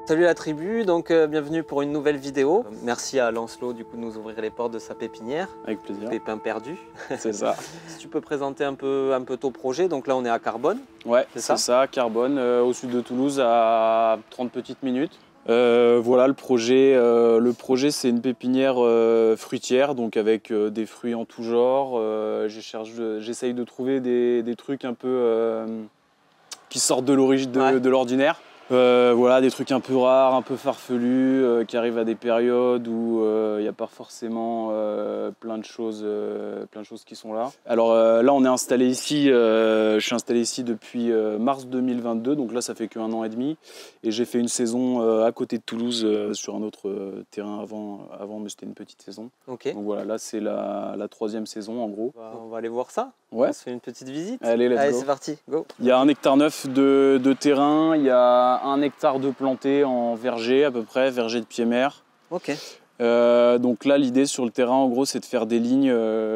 Salut la tribu, donc bienvenue pour une nouvelle vidéo. Merci à Lancelot du coup de nous ouvrir les portes de sa pépinière. Avec plaisir. Pépin perdu. C'est ça. Si tu peux présenter un peu ton projet, donc là on est à Carbone. Ouais, c'est ça, Carbone, au sud de Toulouse, à 30 petites minutes. Voilà le projet c'est une pépinière fruitière, donc avec des fruits en tout genre. J'essaye de trouver des trucs un peu qui sortent de l'origine de l'ordinaire. Voilà, des trucs un peu rares, un peu farfelus, qui arrivent à des périodes où il n'y a pas forcément plein de choses qui sont là. Alors là, on est installé ici, je suis installé ici depuis mars 2022, donc là, ça fait qu'1 an et demi. Et j'ai fait une saison à côté de Toulouse, sur un autre terrain avant, mais c'était une petite saison. Ok. Donc voilà, là, c'est la 3e saison, en gros. On va aller voir ça. Ouais. On se fait une petite visite. Allez, let's go. C'est parti, go. Il y a 1,9 hectare de terrain, il y a 1 hectare de planté en verger à peu près, verger de pied-mer. Ok. Donc là, l'idée sur le terrain, en gros, c'est de faire des lignes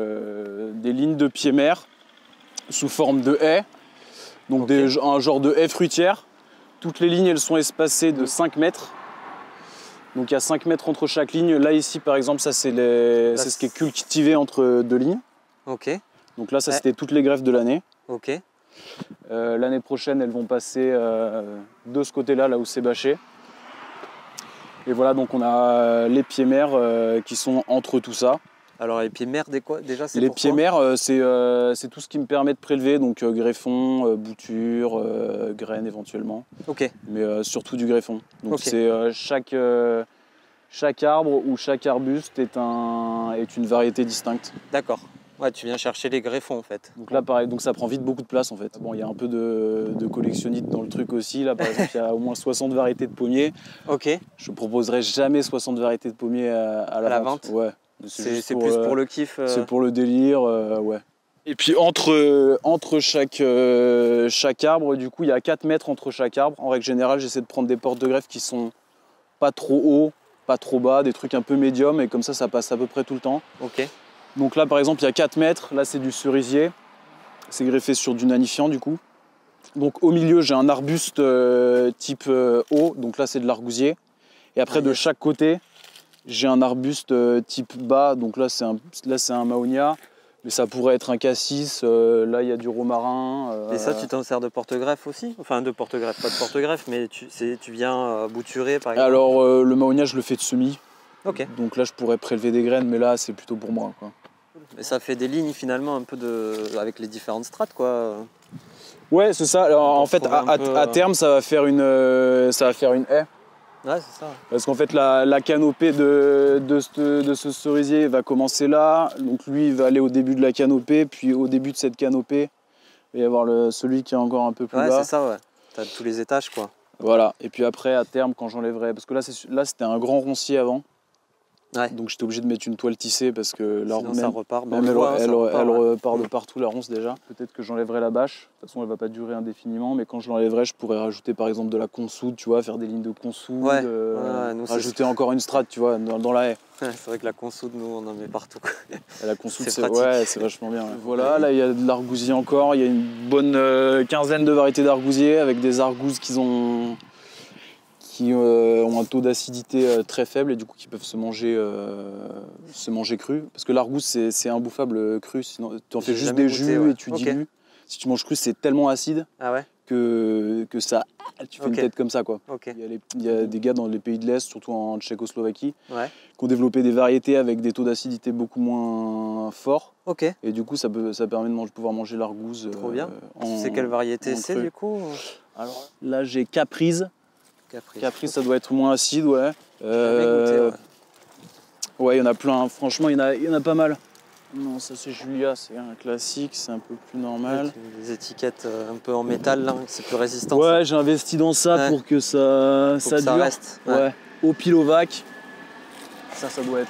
de pied-mer sous forme de haies. Donc un genre de haie fruitière. Toutes les lignes, elles sont espacées de 5 mètres. Donc il y a 5 mètres entre chaque ligne. Là, ici, par exemple, ça, c'est ce qui est cultivé entre 2 lignes. Ok. Donc là, ça, c'était toutes les greffes de l'année. Ok. L'année prochaine, elles vont passer de ce côté-là, là où c'est bâché. Et voilà, donc on a les pieds-mer qui sont entre tout ça. Alors les pieds-mer, déjà, c'est les pieds-mer, c'est tout ce qui me permet de prélever, donc greffon, bouture, graines éventuellement. Ok. Mais surtout du greffon. Donc Okay. c'est chaque arbre ou chaque arbuste est une variété distincte. D'accord. Ouais, tu viens chercher les greffons en fait. Donc là, pareil, donc ça prend vite beaucoup de place en fait. Bon, il y a un peu de collectionnite dans le truc aussi. Là, par exemple, il y a au moins 60 variétés de pommiers. Ok. Je proposerai jamais 60 variétés de pommiers à la vente. Ouais. C'est plus pour le kiff. C'est pour le délire, ouais. Et puis entre chaque arbre, du coup, il y a 4 mètres entre chaque arbre. En règle générale, j'essaie de prendre des portes de greffe qui sont pas trop hauts, pas trop bas, des trucs un peu médiums, et comme ça passe à peu près tout le temps. Ok. Donc là, par exemple, il y a 4 mètres. Là, c'est du cerisier. C'est greffé sur du nanifiant, du coup. Donc au milieu, j'ai un arbuste type haut. Donc là, c'est de l'argousier. Et après, de chaque côté, j'ai un arbuste type bas. Donc là, c'est un mahonia. Mais ça pourrait être un cassis. Là, il y a du romarin. Et ça, tu t'en sers de porte-greffe aussi? Enfin, de porte-greffe, pas de porte-greffe, mais tu viens bouturer, par exemple. Alors, le mahonia, je le fais de semis. Ok. Donc là, je pourrais prélever des graines, mais là, c'est plutôt pour moi, quoi. Et ça fait des lignes finalement un peu avec les différentes strates, quoi. Ouais, c'est ça. Alors, en fait, à terme, ça va faire une haie. Ouais, c'est ça. Parce qu'en fait, la canopée de ce cerisier va commencer là. Donc lui, il va aller au début de la canopée, puis au début de cette canopée, il va y avoir celui qui est encore un peu plus bas. Ouais, c'est ça, ouais. T'as tous les étages, quoi. Voilà. Et puis après, à terme, quand j'enlèverai... Parce que là, c'était un grand roncier avant. Ouais. Donc j'étais obligé de mettre une toile tissée parce que là, sinon, ça repart. Même elle repart de partout, la ronce déjà. Peut-être que j'enlèverai la bâche. De toute façon, elle va pas durer indéfiniment, mais quand je l'enlèverai, je pourrais rajouter par exemple de la consoude, tu vois, faire des lignes de consoude, rajouter encore une strate, tu vois, dans la haie. C'est vrai que la consoude, nous, on en met partout. Et la consoude, c'est vachement bien. Ouais. Voilà, là, il y a de l'argousier encore. Il y a une bonne quinzaine de variétés d'argousier avec des argousses qui ont un taux d'acidité très faible et du coup qui peuvent se manger cru. Parce que l'argousse, c'est imbouffable cru, sinon tu en fais juste des jus et tu dilues. Si tu manges cru, c'est tellement acide que ça, tu fais une tête comme ça, quoi. Il y a des gars dans les pays de l'Est, surtout en Tchécoslovaquie, qui ont développé des variétés avec des taux d'acidité beaucoup moins forts. Et du coup, ça permet de pouvoir manger l'argousse. Trop bien. Tu sais quelle variété c'est du coup? Alors là, j'ai Caprice. Caprice, ça doit être moins acide, ouais. Ouais, il y en a plein. Franchement, il y en a pas mal. Non, ça c'est Julia, c'est un classique, c'est un peu plus normal. Des étiquettes un peu en métal, là, c'est plus résistant. Ouais, j'ai investi dans ça pour que ça dure. Ça reste. Ouais. Au Pilovac. Ça doit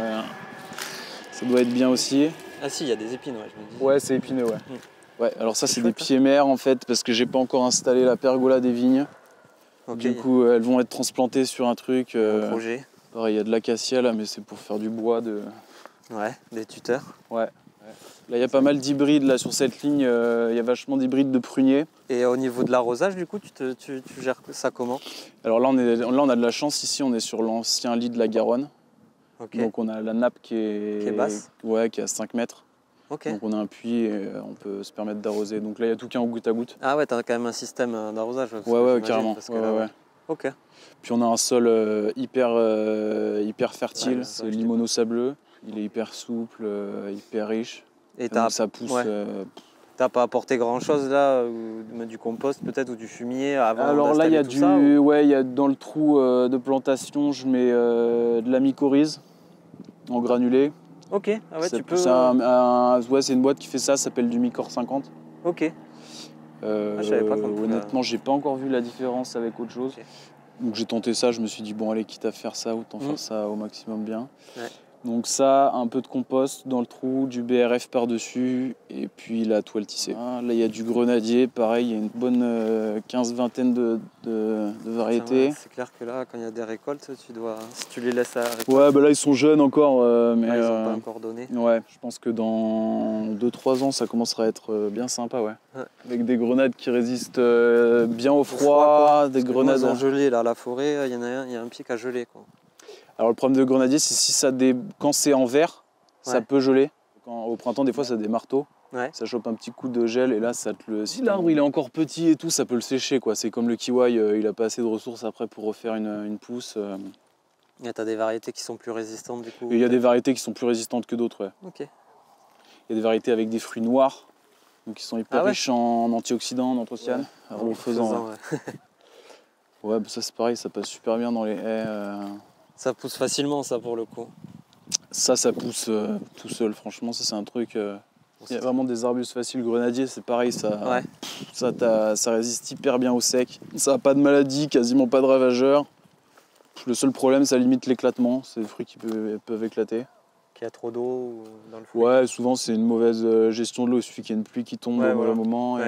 être bien aussi. Ah si, il y a des épines, ouais, je me dis. Ouais, c'est épineux, ouais. Ouais, alors ça c'est des pieds-mer en fait, parce que j'ai pas encore installé la pergola des vignes. Du coup, elles vont être transplantées sur un truc. Un projet. Pareil, il y a de l'acacia là, mais c'est pour faire du bois de... Ouais, des tuteurs. Ouais. Là, il y a pas mal d'hybrides là sur cette ligne. Il y a vachement d'hybrides de pruniers. Et au niveau de l'arrosage, du coup, tu gères ça comment? Alors là, on a de la chance ici. On est sur l'ancien lit de la Garonne. Okay. Donc on a la nappe qui est basse. Ouais, qui est à 5 mètres. Okay. Donc on a un puits et on peut se permettre d'arroser. Donc là, il y a tout qui est en goutte à goutte. Ah ouais, t'as quand même un système d'arrosage. Ouais, carrément. Ouais. Ok. Puis on a un sol hyper fertile. Ouais, c'est limono sableux. Il est hyper souple, hyper riche. Et donc ça pousse. Ouais. T'as pas apporté grand chose là, du compost peut-être ou du fumier avant? Alors là, il y a tout ça, ou... ouais, il y a dans le trou de plantation, je mets de la mycorhize en granulé. Ok, ah ouais, tu peux. Ouais, c'est une boîte qui fait ça s'appelle du Mycor 50. Ok. Je savais pas comme honnêtement, j'ai pas encore vu la différence avec autre chose. Okay. Donc j'ai tenté ça, je me suis dit bon allez, quitte à faire ça, autant faire ça au maximum bien. Ouais. Donc ça, un peu de compost dans le trou, du BRF par-dessus et puis la toile tissée. Là, il y a du grenadier, pareil, il y a une bonne 15-20 de variétés. C'est clair que là, quand il y a des récoltes, si tu les laisses à récolter... Ouais, bah là, ils sont jeunes encore, mais... ils n'ont pas encore donné. Ouais, je pense que dans 2-3 ans, ça commencera à être bien sympa, ouais. Avec des grenades qui résistent bien au froid, des grenades... Ils ont gelé, là, la forêt, il y a un pic à geler, quoi. Alors le problème de grenadier, c'est si quand c'est en verre, ça peut geler. Au printemps, des fois, ça a des marteaux. Ouais. Ça chope un petit coup de gel et là, si l'arbre il est encore petit et tout, ça peut le sécher, quoi. C'est comme le kiwi, il a pas assez de ressources après pour refaire une pousse. Et t'as des variétés qui sont plus résistantes du coup? Il y a des variétés qui sont plus résistantes que d'autres, ouais. Ok. Il y a des variétés avec des fruits noirs, donc qui sont hyper riches en antioxydants, en anthocyanes. Ouais. Ouais, bah ça c'est pareil, ça passe super bien dans les haies. Ça pousse facilement, ça, pour le coup. Ça pousse tout seul, franchement, ça c'est un truc... Il y a vraiment des arbustes faciles. Grenadier, c'est pareil, ça résiste hyper bien au sec. Ça n'a pas de maladie, quasiment pas de ravageurs. Le seul problème, ça limite l'éclatement. C'est des fruits qui peuvent éclater. Qu'il y a trop d'eau dans le fruit? Ouais, souvent c'est une mauvaise gestion de l'eau. Il suffit qu'il y ait une pluie qui tombe au mauvais moment.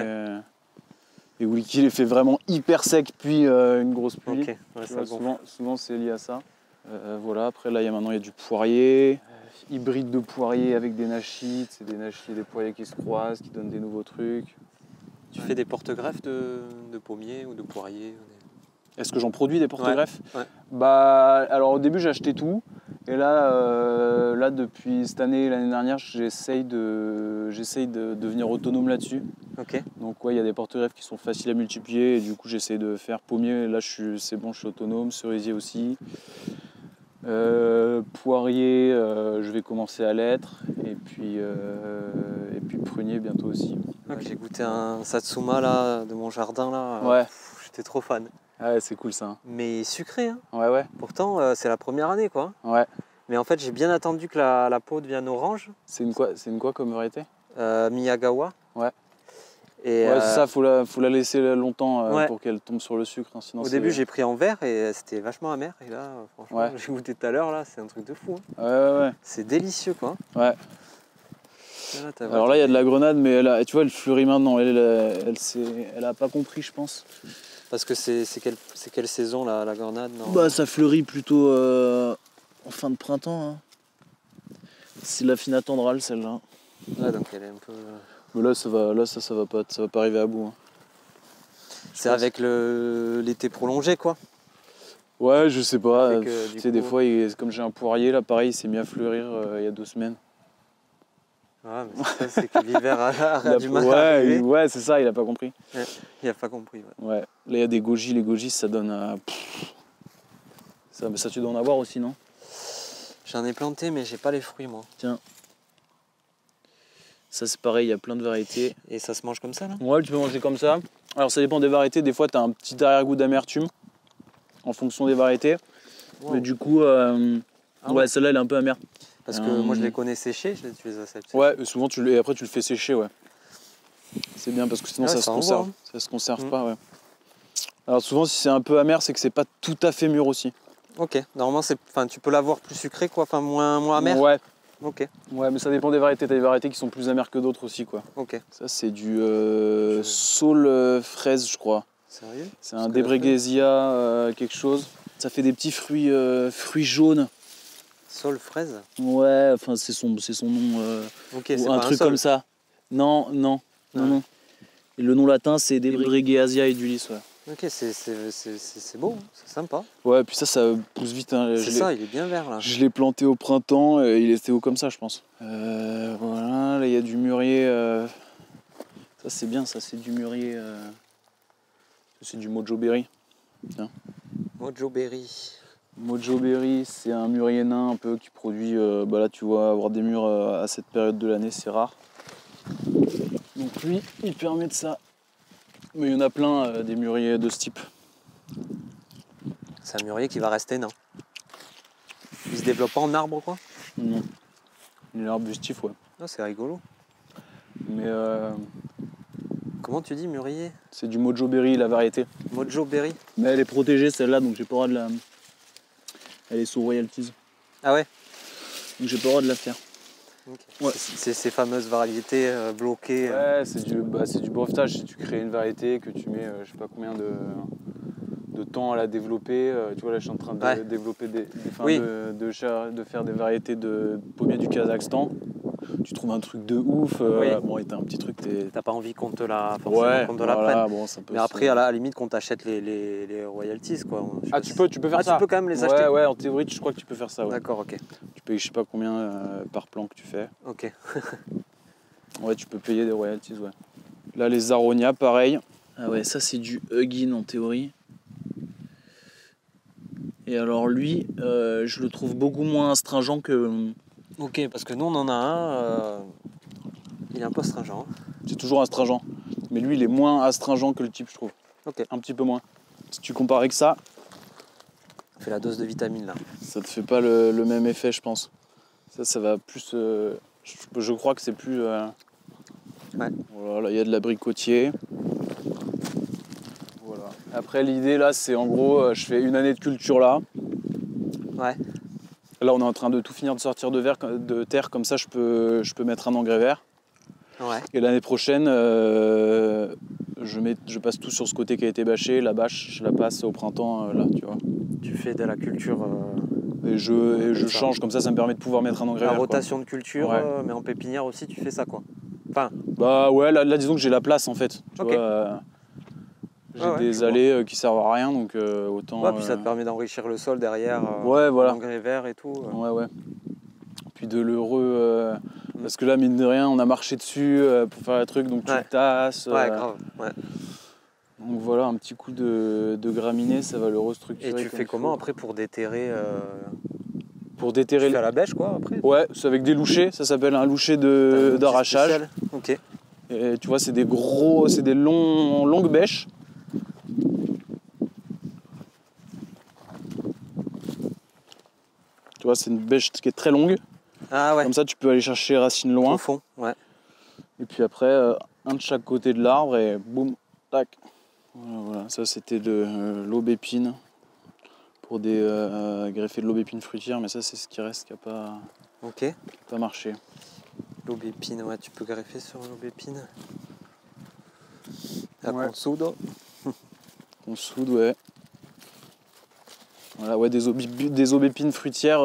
Et où qu'il est fait vraiment hyper sec, puis une grosse pluie. Okay. Souvent c'est lié à ça. Voilà, après là, maintenant il y a du poirier. Hybride de poirier avec des nachites, c'est des nachites et des poiriers qui se croisent, qui donnent des nouveaux trucs. Tu fais des porte-greffes de pommiers ou de poiriers? Est-ce que j'en produis des porte-greffes? Ouais. Bah, alors au début j'achetais tout, et là depuis cette année et l'année dernière j'essaye de devenir autonome là-dessus. Ok. Donc ouais, il y a des porte-greffes qui sont faciles à multiplier, et du coup j'essaye de faire pommier, là c'est bon, je suis autonome, cerisier aussi. Poirier, je vais commencer à l'être, et puis prunier bientôt aussi. Okay. J'ai goûté un satsuma là, de mon jardin là. Ouais. J'étais trop fan. Ouais, c'est cool ça. Hein. Mais sucré. Hein. Ouais. Pourtant, c'est la première année quoi. Ouais. Mais en fait, j'ai bien attendu que la peau devienne orange. C'est une quoi comme variété? Miyagawa. Ouais. Et c'est ça, faut la laisser longtemps pour qu'elle tombe sur le sucre. Hein, sinon au début, j'ai pris en verre et c'était vachement amer. Et là, franchement, j'ai goûté tout à l'heure, là, c'est un truc de fou. Hein. Ouais. C'est délicieux, quoi. Ouais. Alors là, il y a de la grenade, mais tu vois, elle fleurit maintenant. Elle a pas compris, je pense. Parce que c'est quelle saison, la grenade? Non. Bah, ça fleurit plutôt en fin de printemps. Hein. C'est la fina tendrale, celle-là. Ouais, donc elle est un peu... Mais là, ça va pas arriver à bout. Hein. C'est avec l'été prolongé, quoi. Ouais, je sais pas. Tu sais, des fois, comme j'ai un poirier, là, pareil, il s'est mis à fleurir il y a 2 semaines. Ouais, mais c'est que l'hiver a du mal à arriver. Ouais, c'est ça, il a pas compris. Ouais, il a pas compris. Ouais. Là, il y a des goji. Les goji, ça donne... Ça, tu dois en avoir aussi, non? J'en ai planté, mais j'ai pas les fruits, moi. Tiens. Ça, c'est pareil, il y a plein de variétés. Et ça se mange comme ça, là? Ouais, tu peux manger comme ça. Alors, ça dépend des variétés. Des fois, tu as un petit arrière-goût d'amertume en fonction des variétés. Wow. Mais du coup, celle-là, elle est un peu amère. Parce que moi, je les connais séchés, tu les as séchés. Ouais, souvent, après, tu le fais sécher, ouais. C'est bien parce que sinon, ça se conserve. Hein. Ça se conserve pas, ouais. Alors, souvent, si c'est un peu amer, c'est que c'est pas tout à fait mûr aussi. Ok, normalement, tu peux l'avoir plus sucré, quoi, enfin, moins amer. Ouais. Ok. Ouais, mais ça dépend des variétés. T'as des variétés qui sont plus amères que d'autres aussi, quoi. Ok. Ça, c'est du saule fraise, je crois. Sérieux? C'est un Debregesia quelque chose. Ça fait des petits fruits jaunes. Sol fraise. Ouais, enfin c'est son nom. Ok, Ou c'est un pas truc sol. comme ça. Non. Ouais. Et le nom latin c'est Debregeasia edulis. Ouais. Ok, c'est beau, hein, c'est sympa. Ouais, puis ça pousse vite. Hein. C'est ça, il est bien vert là. Je l'ai planté au printemps, et il était haut comme ça, je pense. Voilà, là il y a du mûrier. Ça c'est bien, ça c'est du mûrier. C'est du Mojo Berry. Tiens. Mojo Berry. Mojo Berry, c'est un mûrier nain un peu qui produit. Bah là tu vois, avoir des mûres à cette période de l'année, c'est rare. Donc lui, il permet de ça. Mais il y en a plein des mûriers de ce type. C'est un mûrier qui va rester nain. Il se développe pas en arbre quoi? Non. Il est arbustif, ouais. Ah, c'est rigolo. Mais Comment tu dis mûrier? c'est du Mojo Berry, la variété. Mojo Berry. Mais elle est protégée celle-là, donc j'ai pas le droit de la. Elle est sous royalties. Ah ouais? Donc j'ai pas le droit de la faire. Okay. Ouais. C'est ces fameuses variétés bloquées. Ouais, c'est du brevetage. Si tu crées une variété, que tu mets je sais pas combien de temps à la développer. Tu vois là je suis en train de développer de faire des variétés de pommiers du Kazakhstan. Tu trouves un truc de ouf. Bon, et t'as un petit truc. T'as pas envie qu'on te la prenne. Bon, ça peut mais après, à la limite, qu'on t'achète les royalties, quoi. Tu peux faire ça. Tu peux quand même les acheter. Ouais, en théorie, je crois que tu peux faire ça. Ouais. D'accord, ok. Tu payes je sais pas combien par plan que tu fais. Ok. Ouais, tu peux payer des royalties, ouais. Là, les aronia, pareil. Ah ouais, ça c'est du Huggin en théorie. Et alors lui, je le trouve beaucoup moins astringent que. Ok, parce que nous on en a un, il est un peu astringent. Hein. C'est toujours astringent, mais lui il est moins astringent que le type, je trouve. Ok. Un petit peu moins. Si tu compares avec ça, ça fait la dose de vitamine là. Ça te fait pas le même effet, je pense. Ça va plus. Je crois que c'est plus. Ouais. Voilà, il y a de l'abricotier. Voilà. Après l'idée là, c'est en gros, je fais une année de culture là. Ouais. Là, on est en train de tout finir de sortir de terre, comme ça, je peux mettre un engrais vert. Ouais. Et l'année prochaine, je passe tout sur ce côté qui a été bâché. La bâche, je la passe au printemps, là, tu vois. Tu fais de la culture. Et je change, comme ça me permet de pouvoir mettre un engrais vert. La rotation de culture, ouais. Mais en pépinière aussi, tu fais ça, quoi. Enfin. Bah ouais, là disons que j'ai la place, en fait. Tu vois, j'ai des allées qui servent à rien, donc autant. Ouais, puis ça te permet d'enrichir le sol derrière. Ouais, voilà. Engrais vert et tout. Ouais. Puis de l'heureux. Parce que là, mine de rien, on a marché dessus pour faire le truc, donc tu le tasses. Ouais, grave. Ouais. Donc voilà, un petit coup de graminé, ça va le restructurer. Et tu fais comment après pour déterrer Pour déterrer. Tu fais à la bêche quoi après? Ouais, c'est avec des louchers, ça s'appelle un loucher d'arrachage. Ok. Et tu vois, c'est des longues bêches. Tu vois, c'est une bêche qui est très longue. Ah ouais. Comme ça, tu peux aller chercher les racines loin. Au fond, ouais. Et puis après, un de chaque côté de l'arbre et boum, tac. Voilà, ça c'était de l'aubépine pour greffer de l'aubépine fruitière, mais ça c'est ce qui reste qui n'a pas marché. L'aubépine, ouais, tu peux greffer sur l'aubépine. Ouais. On soude. On soude, ouais. Voilà, ouais, des aubépines fruitières.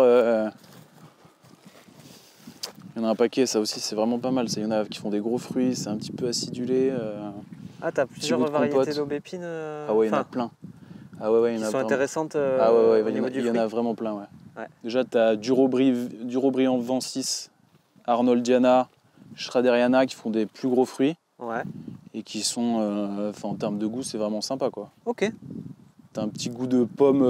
Il y en a un paquet, ça aussi c'est vraiment pas mal. Il y en a qui font des gros fruits, c'est un petit peu acidulé. Ah, t'as plusieurs variétés d'aubépines Ah ouais, il y en a plein. Ah ouais, il y en a qui sont intéressantes ah ouais, au niveau du fruit. Il y en a vraiment plein, ouais. Déjà, tu as Durobriand Vencis, Arnoldiana, Schraderiana qui font des plus gros fruits. Ouais. Et qui sont, en termes de goût, c'est vraiment sympa, quoi. Ok. T'as un petit goût de pomme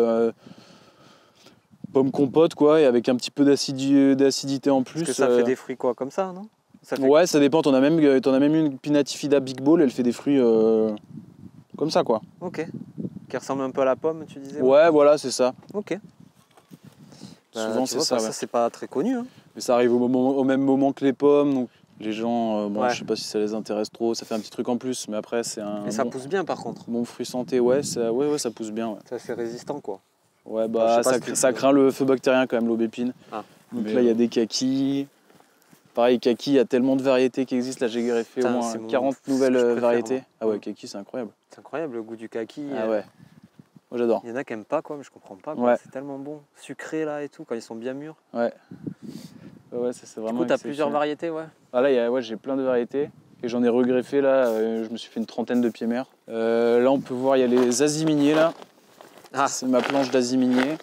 compote, quoi, et avec un petit peu d'acidité en plus. Parce que ça fait des fruits quoi, comme ça, non? Ouais, ça dépend. T'en as même une Pinatifida Big Ball, elle fait des fruits comme ça, quoi. Ok. Qui ressemble un peu à la pomme, tu disais? Ouais, voilà, c'est ça. Ok. Souvent, c'est ça. Ça, c'est pas très connu. Hein. Mais ça arrive au même moment que les pommes, donc les gens, je sais pas si ça les intéresse trop, ça fait un petit truc en plus, mais après, c'est un. Et ça pousse bien, par contre. Bon fruit santé, ouais, ça pousse bien. Ouais. C'est assez résistant, quoi. Ouais, bah, ça craint le feu bactérien quand même, l'aubépine. Ah. Donc là, il y a des kakis. Pareil, kaki, il y a tellement de variétés qui existent. Là, j'ai greffé au moins 40 nouvelles variétés. Ah ouais, kaki, c'est incroyable. C'est incroyable le goût du kaki. Ah ouais. Moi j'adore. Il y en a qui n'aiment pas, quoi, mais je comprends pas. Quoi. Ouais. C'est tellement bon. Sucré là et tout, quand ils sont bien mûrs. Ouais. Ouais, ça c'est vraiment. Du coup, tu as plusieurs variétés, ouais. Ah là, ouais, j'ai plein de variétés. Et j'en ai regreffé là, je me suis fait une trentaine de pieds mères. Là on peut voir, il y a les aziminiers là. Ah. C'est ma planche d'aziminier.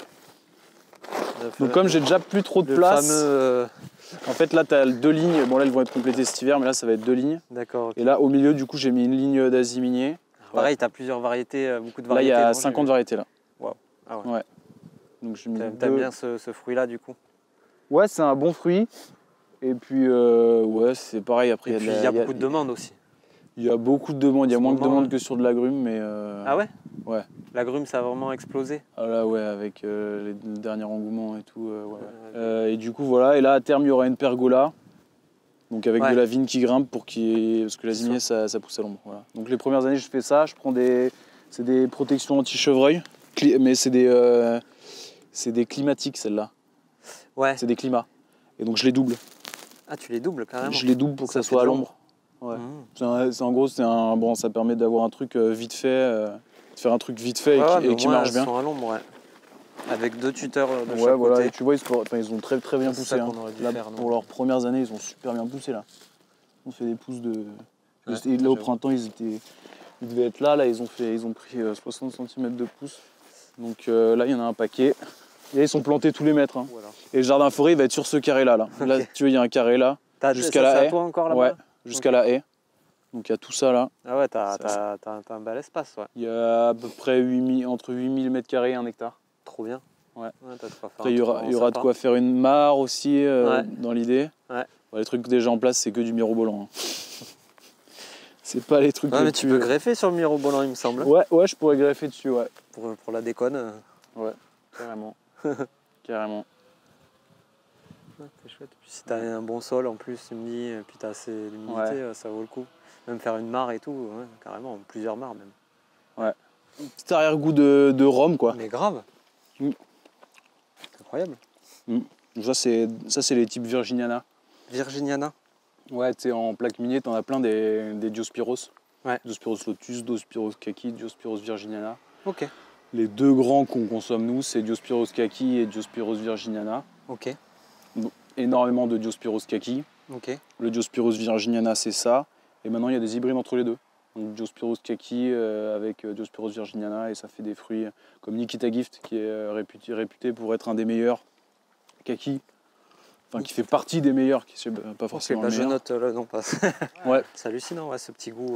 Donc comme j'ai déjà plus trop de le place, fameux, en fait là tu as 2 lignes. Bon là elles vont être complétées cet hiver, mais là ça va être 2 lignes. D'accord. Okay. Et là au milieu du coup j'ai mis une ligne d'aziminier. Pareil, tu as plusieurs variétés, beaucoup de Là variétés. il y a 50 variétés là. Wow. Ah ouais. Ouais. Donc je mets T'aimes bien ce fruit là du coup? Ouais, c'est un bon fruit. Et puis ouais, c'est pareil après. Et puis il y a beaucoup de demandes aussi. Il y a beaucoup de demandes, il y a moins de demandes que sur de l'agrumes, mais... Ah ouais? Ouais. L'agrume, ça a vraiment explosé? Ah là, ouais, avec les derniers engouements et tout, ouais. Et du coup, voilà, et là, à terme, il y aura une pergola, donc avec de la vigne qui grimpe, parce que la zimier, ça pousse à l'ombre, voilà. Donc les premières années, je fais ça, je prends c'est des protections anti-chevreuil, mais c'est des climatiques, celles-là. Ouais. C'est des climats. Et donc je les double. Ah, tu les doubles carrément? Je les double pour que ça soit à l'ombre. Ouais. En gros, bon, ça permet d'avoir un truc vite fait, de faire un truc vite fait et qui marche bien. Ils sont à l'ombre, ouais. Avec 2 tuteurs de chaque voilà, côté. et tu vois, ils ont très très bien poussé. Hein. Là, pour leurs premières années, ils ont super bien poussé là. On fait des pousses de. Et là au printemps, ils devaient être là, ils ont pris 60 cm de pouces. Donc là, il y en a un paquet. Et ils sont plantés tous les mètres. Hein. Voilà. Et le jardin forêt, il va être sur ce carré là. Okay. Là, tu vois, il y a un carré là. Jusqu'à la haie. Toi encore là-bas? Ouais, jusqu'à la haie. Donc il y a tout ça là. Ah ouais, t'as un bel espace, ouais. Il y a à peu près entre 8000 m² et 1 hectare. Trop bien. Ouais. Après, il y aura de quoi faire une mare aussi dans l'idée. Ouais. Bon, les trucs déjà en place, c'est que du mirobolant. Hein. C'est pas les trucs. Ouais, mais tu peux greffer sur le mirobolant, il me semble. Ouais, je pourrais greffer dessus, ouais. Pour la déconne. Ouais, carrément. Carrément. Ouais, c'est chouette. Puis si t'as un bon sol en plus, tu me dis, et puis t'as assez d'humidité, ça vaut le coup. Même faire une mare et tout, ouais, carrément, plusieurs mares même. Ouais. Un petit arrière-goût de rhum, quoi. Mais grave. C'est incroyable. Ça, c'est les types Virginiana. Virginiana? Ouais, tu sais, en plaque minier, t'en as plein des Diospyros. Ouais. Diospyros lotus, Diospyros kaki, Diospyros virginiana. Ok. Les 2 grands qu'on consomme nous, c'est Diospyros kaki et Diospyros virginiana. Ok. Énormément de Diospyros kaki. Ok. Le Diospyros virginiana, c'est ça. Et maintenant, il y a des hybrides entre les deux. Donc Diospyros kaki avec Diospyros virginiana, et ça fait des fruits comme Nikita Gift, qui est réputé pour être un des meilleurs kaki. Enfin, qui fait partie des meilleurs, qui n'est pas forcément le meilleur. Je note le nom. Ouais. C'est hallucinant, ouais, ce petit goût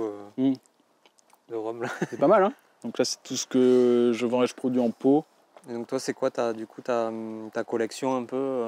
de rhum là. C'est pas mal, hein. Donc là, c'est tout ce que je vends et je produis en pot. Et donc toi, c'est quoi ta collection un peu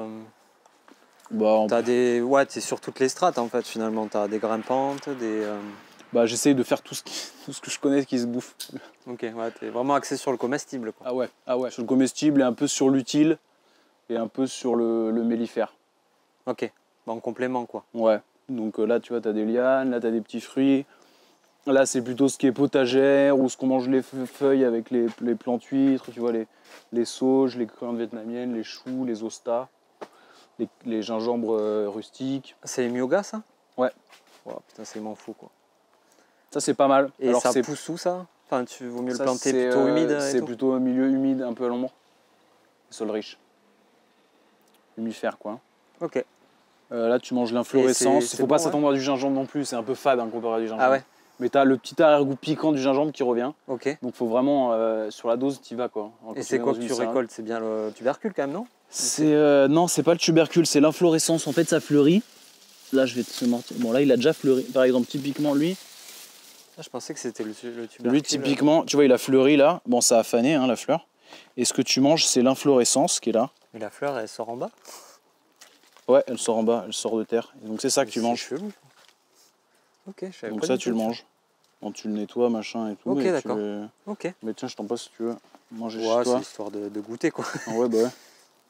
c'est sur toutes les strates en fait finalement. Tu as des grimpantes, des... j'essaye de faire tout ce que je connais qui se bouffe. Ok, ouais, tu es vraiment axé sur le comestible, quoi. Ah ouais, sur le comestible et un peu sur l'utile et un peu sur le mellifère. Ok, en complément quoi. Ouais, donc là tu vois, tu as des lianes, là tu as des petits fruits. Là c'est plutôt ce qui est potagère ou ce qu'on mange les feuilles avec les plantes huîtres, tu vois, les sauges, les coriandres vietnamiennes, les choux, les ostas, les gingembres rustiques. C'est les myoga ça? Ouais. Oh, putain, c'est m'en fou quoi. Ça c'est pas mal. Et alors, ça pousse où ça? Enfin, tu vaut mieux le planter plutôt humide? C'est plutôt un milieu humide, un peu à l'ombre. Sol riche. Humifère quoi. Ok. Là tu manges l'inflorescence. Il faut pas s'attendre à du gingembre non plus, c'est un peu fade comparé à du gingembre. Ah ouais. Mais tu as le petit arrière-goût piquant du gingembre qui revient. Ok. Donc faut vraiment, sur la dose, tu y vas quoi. Et c'est quoi que tu récoltes? C'est bien le tubercule quand même, non? Non, c'est pas le tubercule, c'est l'inflorescence. En fait, ça fleurit. Là, je vais te mentir. Bon, là, il a déjà fleuri. Par exemple, typiquement, lui. Ah, je pensais que c'était le tubercule. Lui, typiquement, tu vois, il a fleuri là. Bon, ça a fané, hein, la fleur. Et ce que tu manges, c'est l'inflorescence qui est là. Et la fleur, elle sort en bas? Ouais, elle sort en bas, elle sort de terre. Et donc, c'est ça que tu manges. Chelou. Ok, je savais donc, pas ça, tu le manges. Bon, tu le nettoies, machin et tout. Ok, et d'accord. Ok. Mais tiens, je t'en passe si tu veux manger chez toi. C'est histoire de goûter, quoi. Ouais, bah ouais.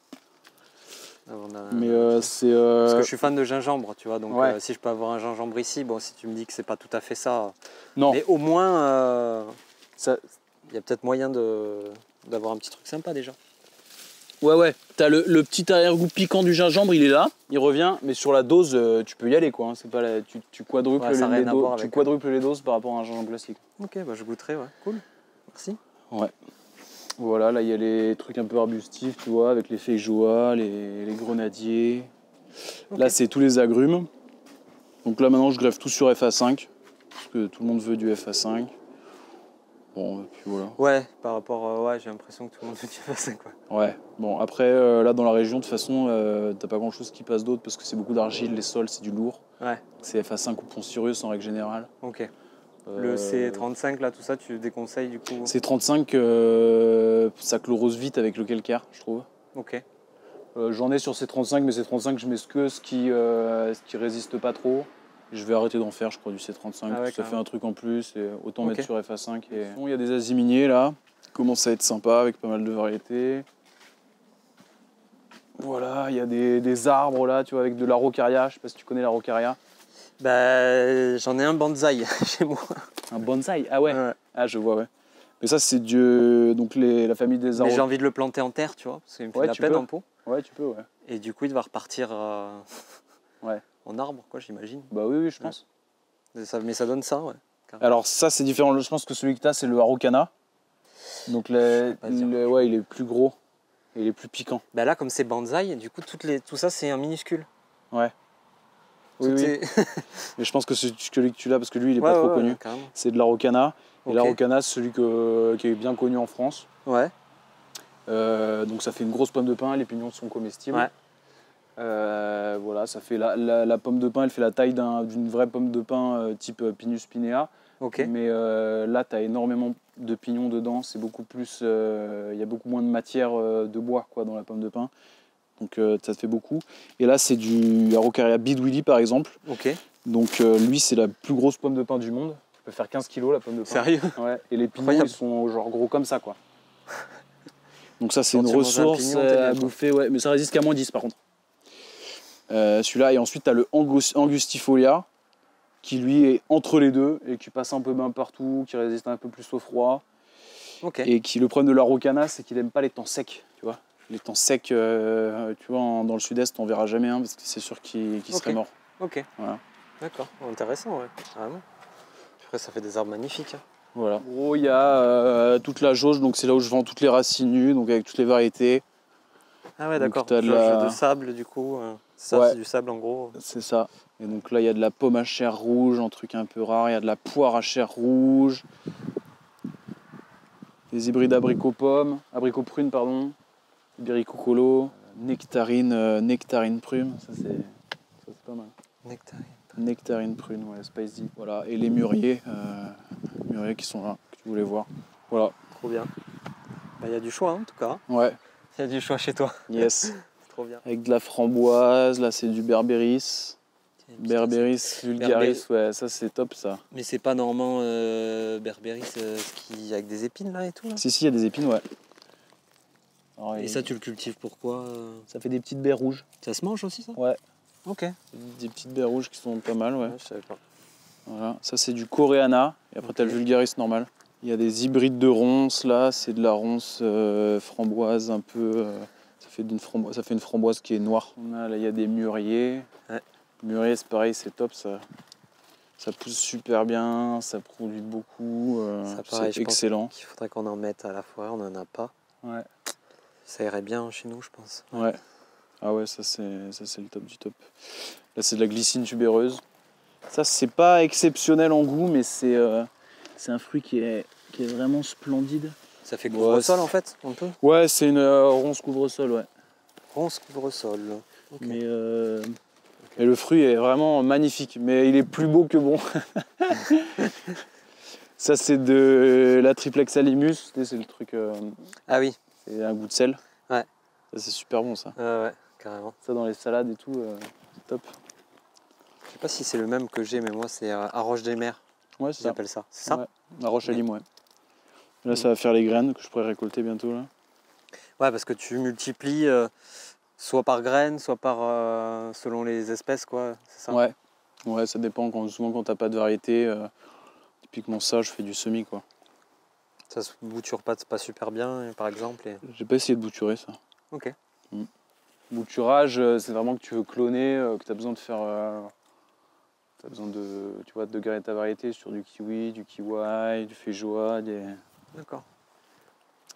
Mais c'est... Parce que je suis fan de gingembre, tu vois, donc si je peux avoir un gingembre ici, bon, si tu me dis que c'est pas tout à fait ça... Non. Mais au moins, il y a peut-être moyen d'avoir un petit truc sympa, déjà. Ouais, t'as le petit arrière-goût piquant du gingembre, il est là, il revient, mais sur la dose, tu peux y aller, quoi. Hein. C'est pas tu quadruples les doses par rapport à un gingembre classique. Ok, bah je goûterai, ouais. Cool. Merci. Ouais. Voilà, là il y a les trucs un peu arbustifs, tu vois, avec les feijoas, les grenadiers. Okay. Là c'est tous les agrumes. Donc là maintenant je greffe tout sur FA5, parce que tout le monde veut du FA5. Bon, et puis voilà. Ouais, par rapport, ouais, j'ai l'impression que tout le monde veut du FA5, quoi. Ouais, bon après là dans la région de toute façon t'as pas grand chose qui passe d'autre parce que c'est beaucoup d'argile, les sols c'est du lourd. Ouais. C'est FA5 ou Pont Sirius en règle générale. Ok. Le C35 là, tout ça, tu déconseilles du coup? C35, ça chlorose vite avec le calcaire, je trouve. Ok. J'en ai sur C35, mais C35 je mets que ce qui résiste pas trop. Je vais arrêter d'en faire, je crois, du C35. Ah ouais, ça fait un truc en plus, et autant mettre sur FA5. Et... Bon, il y a des aziminiers là, qui commencent à être sympas avec pas mal de variétés. Voilà, il y a des arbres là, tu vois, avec de l'araucaria. Je sais pas si tu connais l'araucaria. Bah, j'en ai un bonsaï chez moi. Un bonsaï? Ah ouais, ah je vois, ouais. Mais ça, c'est donc la famille des arbres. Mais j'ai envie de le planter en terre, tu vois, parce qu'il me fait de la peine en pot. Ouais, tu peux, ouais. Et du coup, il va repartir en arbre, quoi, j'imagine. Bah oui, je pense. Mais ça donne ça, ouais. Carrément. Alors ça, c'est différent. Je pense que celui que tu as, c'est le araucana. Donc ouais, il est plus gros et il est plus piquant. Bah là, comme c'est bonsaï, du coup, tout ça, c'est un minuscule. Ouais. Oui. Mais je pense que celui que tu l'as, parce que lui, il est pas trop connu. C'est de l'araucana. Et l'araucana, c'est celui qui est bien connu en France. Ouais. Donc ça fait une grosse pomme de pin, les pignons sont comestibles. Ouais. Voilà, ça fait la pomme de pin, elle fait la taille d'une vraie pomme de pin type Pinus pinea. Okay. Mais là, tu as énormément de pignons dedans. C'est beaucoup plus, il y a beaucoup moins de matière de bois quoi, dans la pomme de pin. Donc ça te fait beaucoup. Et là, c'est du Araucaria bidwilli par exemple. Okay. Donc lui, c'est la plus grosse pomme de pin du monde. Ça peut faire 15 kg la pomme de pin. Sérieux? Ouais. Et les pignons, ils sont genre gros comme ça, quoi. Donc ça, c'est une ressource à bouffer. Ouais. Mais ça résiste qu'à -10 par contre. Celui-là. Et ensuite, tu as le Angustifolia, qui lui est entre les deux et qui passe un peu bien partout, qui résiste un peu plus au froid. Okay. Et qui, le problème de l'araucana, c'est qu'il n'aime pas les temps secs, tu vois. Les temps secs, tu vois, dans le sud-est, on verra jamais un parce que c'est sûr qu'il serait mort. Ok. Voilà. D'accord, intéressant, ouais. Vraiment. Après, ça fait des arbres magnifiques. Hein. Voilà. En gros, il y a toute la jauge, donc c'est là où je vends toutes les racines nues, donc avec toutes les variétés. Ah ouais, d'accord. De sable, du coup. Ça, c'est du sable en gros. C'est ça. Et donc là, il y a de la pomme à chair rouge, un truc un peu rare. Il y a de la poire à chair rouge. Des hybrides abricot-prune, pardon. Ibérico-colo, nectarine prume. Ça, c'est pas mal. Nectarine prune, ouais, spicy. Voilà. Et les mûriers qui sont là, que tu voulais voir. Voilà. Trop bien. Il y a du choix, en tout cas. Ouais. Il y a du choix chez toi. Yes. Trop bien. Avec de la framboise, là c'est du berberis. Berberis vulgaris, ouais, ça c'est top ça. Mais c'est pas normalement berberis avec des épines là et tout là? Si, il y a des épines, ouais. Alors, et ça, tu le cultives pourquoi? Ça fait des petites baies rouges. Ça se mange aussi, ça? Ouais. Ok. Des petites baies rouges qui sont pas mal, ouais. Je savais pas. Voilà, ça c'est du coréana. Et après t'as le vulgaris normal. Il y a des hybrides de ronces là, c'est de la ronce framboise un peu. Ça fait une framboise qui est noire. Là, il y a des mûriers. Ouais. Mûrier, c'est pareil, c'est top, ça pousse super bien, ça produit beaucoup, c'est excellent. Il faudrait qu'on en mette à la fois, on n'en a pas. Ouais. Ça irait bien chez nous, je pense. Ouais. Ah ouais, ça c'est le top du top. Là, c'est de la glycine tubéreuse. Ça, c'est pas exceptionnel en goût, mais c'est un fruit qui est vraiment splendide. Ça fait couvre-sol en fait, un peu? Ouais, c'est une ronce couvre-sol, ouais. Ronce couvre-sol. Okay. Mais et le fruit est vraiment magnifique, mais il est plus beau que bon. Ça, c'est de la triplex alimus, c'est le truc. Ah oui. C'est un goût de sel. Ouais. Ça, c'est super bon, ça. Ouais, carrément. Ça, dans les salades et tout, c'est top. Je sais pas si c'est le même que j'ai, mais moi, c'est Arroche des Mers. Ouais, c'est ça. J'appelle ça. C'est ça? Ouais. Arroche à lime, ouais. Là, ça va faire les graines que je pourrais récolter bientôt, là. Ouais, parce que tu multiplies. Soit par graines, soit par selon les espèces, quoi, c'est ça? Ouais, ça dépend. Souvent, quand t'as pas de variété, typiquement ça, je fais du semis, quoi. Ça se bouture pas super bien, par exemple. J'ai pas essayé de bouturer ça. Ok. Bouturage, c'est vraiment que tu veux cloner, que tu as besoin de faire. Tu as besoin de grainer ta variété sur du kiwi, du kiwai, du feijoa. D'accord.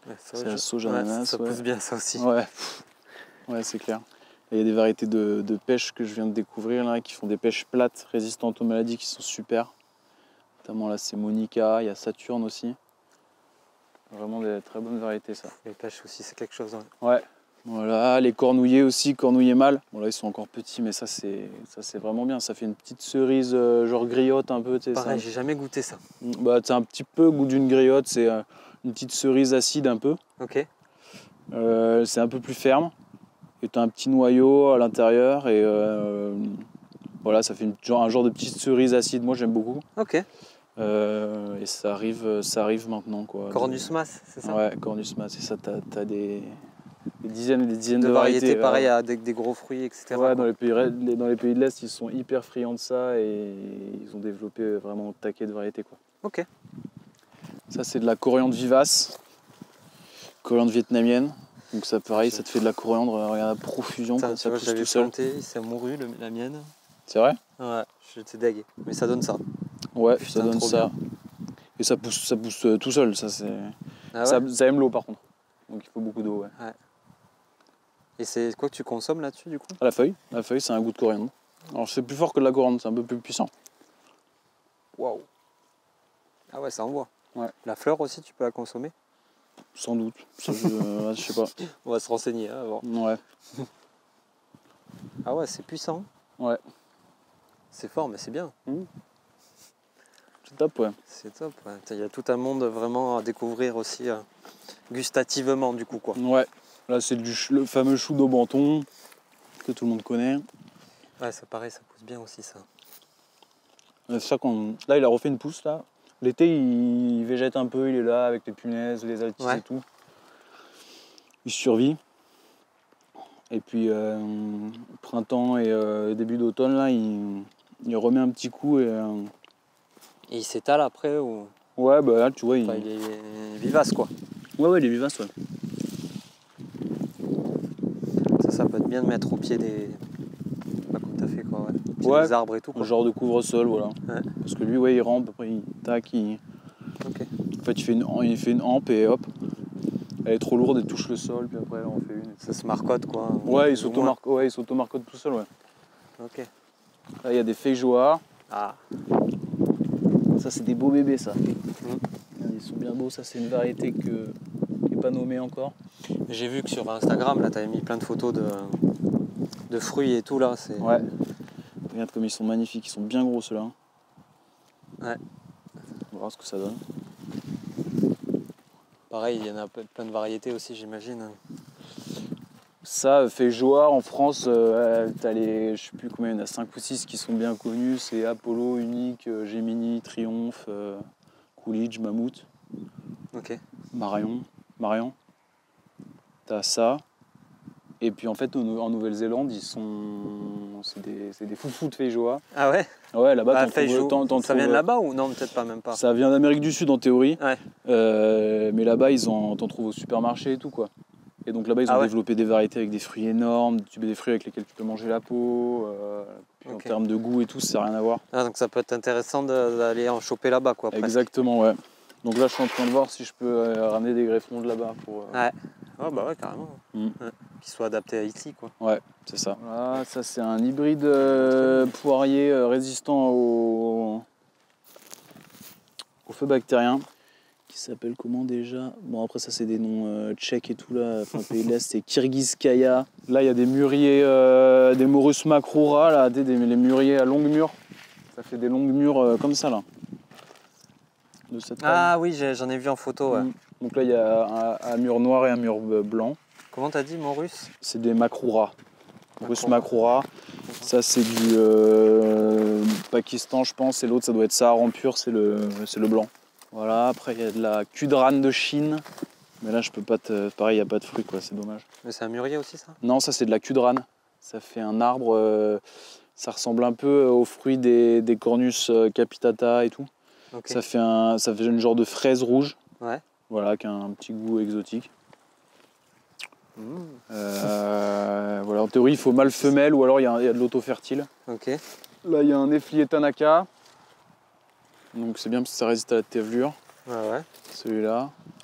Ouais, c'est la sauge ananas. Ça pousse bien ça aussi. Ouais, ouais c'est clair. Il y a des variétés de pêche que je viens de découvrir là, qui font des pêches plates résistantes aux maladies qui sont super. Notamment là c'est Monica, il y a Saturne aussi. Vraiment des très bonnes variétés ça. Les pêches aussi c'est quelque chose. Ouais. Voilà, les cornouillers aussi, cornouillers mâles. Bon là ils sont encore petits mais ça c'est vraiment bien. Ça fait une petite cerise genre griotte un peu. Pareil, j'ai jamais goûté ça. Bah c'est un petit peu goût d'une griotte, c'est une petite cerise acide un peu. Ok. C'est un peu plus ferme. Et tu as un petit noyau à l'intérieur et voilà, ça fait un genre de petite cerise acide. Moi j'aime beaucoup. Ok. Et ça arrive maintenant quoi. Cornus mas, c'est ça? Ouais, Cornus mas. Et ça, t'as des dizaines et des dizaines de de variétés. Pareil, avec des gros fruits, etc. Ouais, dans les pays de l'Est, ils sont hyper friands de ça et ils ont développé vraiment un taquet de variétés quoi. Ok. Ça c'est de la coriandre vivace, coriandre vietnamienne. Donc ça pareil, ça te fait de la coriandre, regarde, à profusion, ça pousse j'avais tout seul. planté, ça a mouru la mienne. C'est vrai? Ouais, j'étais deg. Mais ça donne ça. Ouais, Putain, ça donne ça. Bien. Et ça pousse tout seul, ça c'est. Ah ouais, ça aime l'eau par contre. Donc il faut beaucoup d'eau, ouais. Et c'est quoi que tu consommes là-dessus du coup? La feuille c'est un goût de coriandre. Alors c'est plus fort que de la coriandre, c'est un peu plus puissant. Waouh. Ah ouais, ça envoie. Ouais. La fleur aussi, tu peux la consommer? Sans doute. Ça, je sais pas. On va se renseigner avant. Ouais. Ah ouais, c'est puissant. Ouais. C'est fort, mais c'est bien. C'est top, ouais. C'est top. Ouais. Il y a tout un monde vraiment à découvrir aussi gustativement du coup quoi. Ouais. Là c'est le fameux chou d'Aubenton que tout le monde connaît. Ouais, ça paraît, ça pousse bien aussi ça. C'est ça là il a refait une pousse là. L'été il végète un peu, il est là avec les punaises, les altises et tout. Il survit. Et puis printemps et début d'automne là il remet un petit coup et il s'étale après ou... Ouais bah là tu vois il est vivace quoi. Ouais il est vivace ouais. Ça peut être bien de mettre au pied des... Pas comme t'as fait quoi, ouais. Des arbres et tout quoi. Un genre de couvre-sol voilà. Ouais. Parce que lui il rampe, après il tac, Ok. En fait il fait une hampe et hop. Elle est trop lourde, elle touche le sol, puis après on fait une. Ça se marcotte quoi. Ouais, il s'auto-marcotte tout seul, ouais. Ok. Là il y a des feijoas. Ah. Ça c'est des beaux bébés ça. Ils sont bien beaux, ça c'est une variété qui n'est pas nommée encore. J'ai vu que sur Instagram là t'avais mis plein de photos de fruits et tout là. Ouais. Regarde comme ils sont magnifiques, ils sont bien gros ceux-là. Ouais. On va voir ce que ça donne. Pareil, il y en a plein de variétés aussi j'imagine. Ça, feijoa en France, t'as je sais plus combien, il y en a 5 ou 6 qui sont bien connus. C'est Apollo, Unique, Gemini, Triomphe, Coolidge, Mammouth. Ok. Marion. T'as ça. Et puis en fait en Nouvelle-Zélande, c'est des foufous de feijoa. Ah ouais? Ouais, là-bas ça vient de là-bas ou non, peut-être pas, même pas. Ça vient d'Amérique du Sud en théorie. Ouais. Mais là-bas t'en trouves au supermarché et tout quoi. Et donc là-bas ils ont développé des variétés avec des fruits énormes, des fruits avec lesquels tu peux manger la peau. Puis en termes de goût et tout, ça n'a rien à voir. Ah, donc ça peut être intéressant d'aller en choper là-bas quoi. Presque. Exactement, ouais. Donc là je suis en train de voir si je peux ramener des greffons de là-bas pour. Ouais. Oh bah ouais carrément. Ouais. Qui soit adapté à ici quoi. Ouais, c'est ça. Voilà, ça c'est un hybride poirier résistant au feu bactérien. Qui s'appelle comment déjà? Bon après ça c'est des noms tchèques et tout là, enfin pays de l'Est, c'est Kyrgyzskaya. Là il y a des mûriers, des Morus macroura, là, les mûriers à longue mûre. Ça fait des longues mûres comme ça là. De cette taille. Oui, j'en ai vu en photo. Ouais. Donc là il y a un mûre noir et un mûre blanc. Comment t'as dit Morus? C'est des macroura. Morus macroura. Ça c'est du Pakistan je pense, et l'autre ça doit être Saharan pur, c'est le blanc. Voilà, après il y a de la Kudrane de Chine. Mais là je peux pas pareil, il n'y a pas de fruits quoi, c'est dommage. Mais c'est un mûrier aussi ça? Non, ça c'est de la Kudrane. Ça fait un arbre, ça ressemble un peu aux fruits des Cornus capitata et tout. Okay. Ça fait une genre de fraise rouge. Ouais. Voilà, qui a un petit goût exotique. Voilà, en théorie il faut mâle femelle ou alors il y a de l'auto-fertile. Ok. Là il y a un efflier Tanaka. Donc c'est bien parce que ça résiste à la tévelure. Ouais. Celui-là.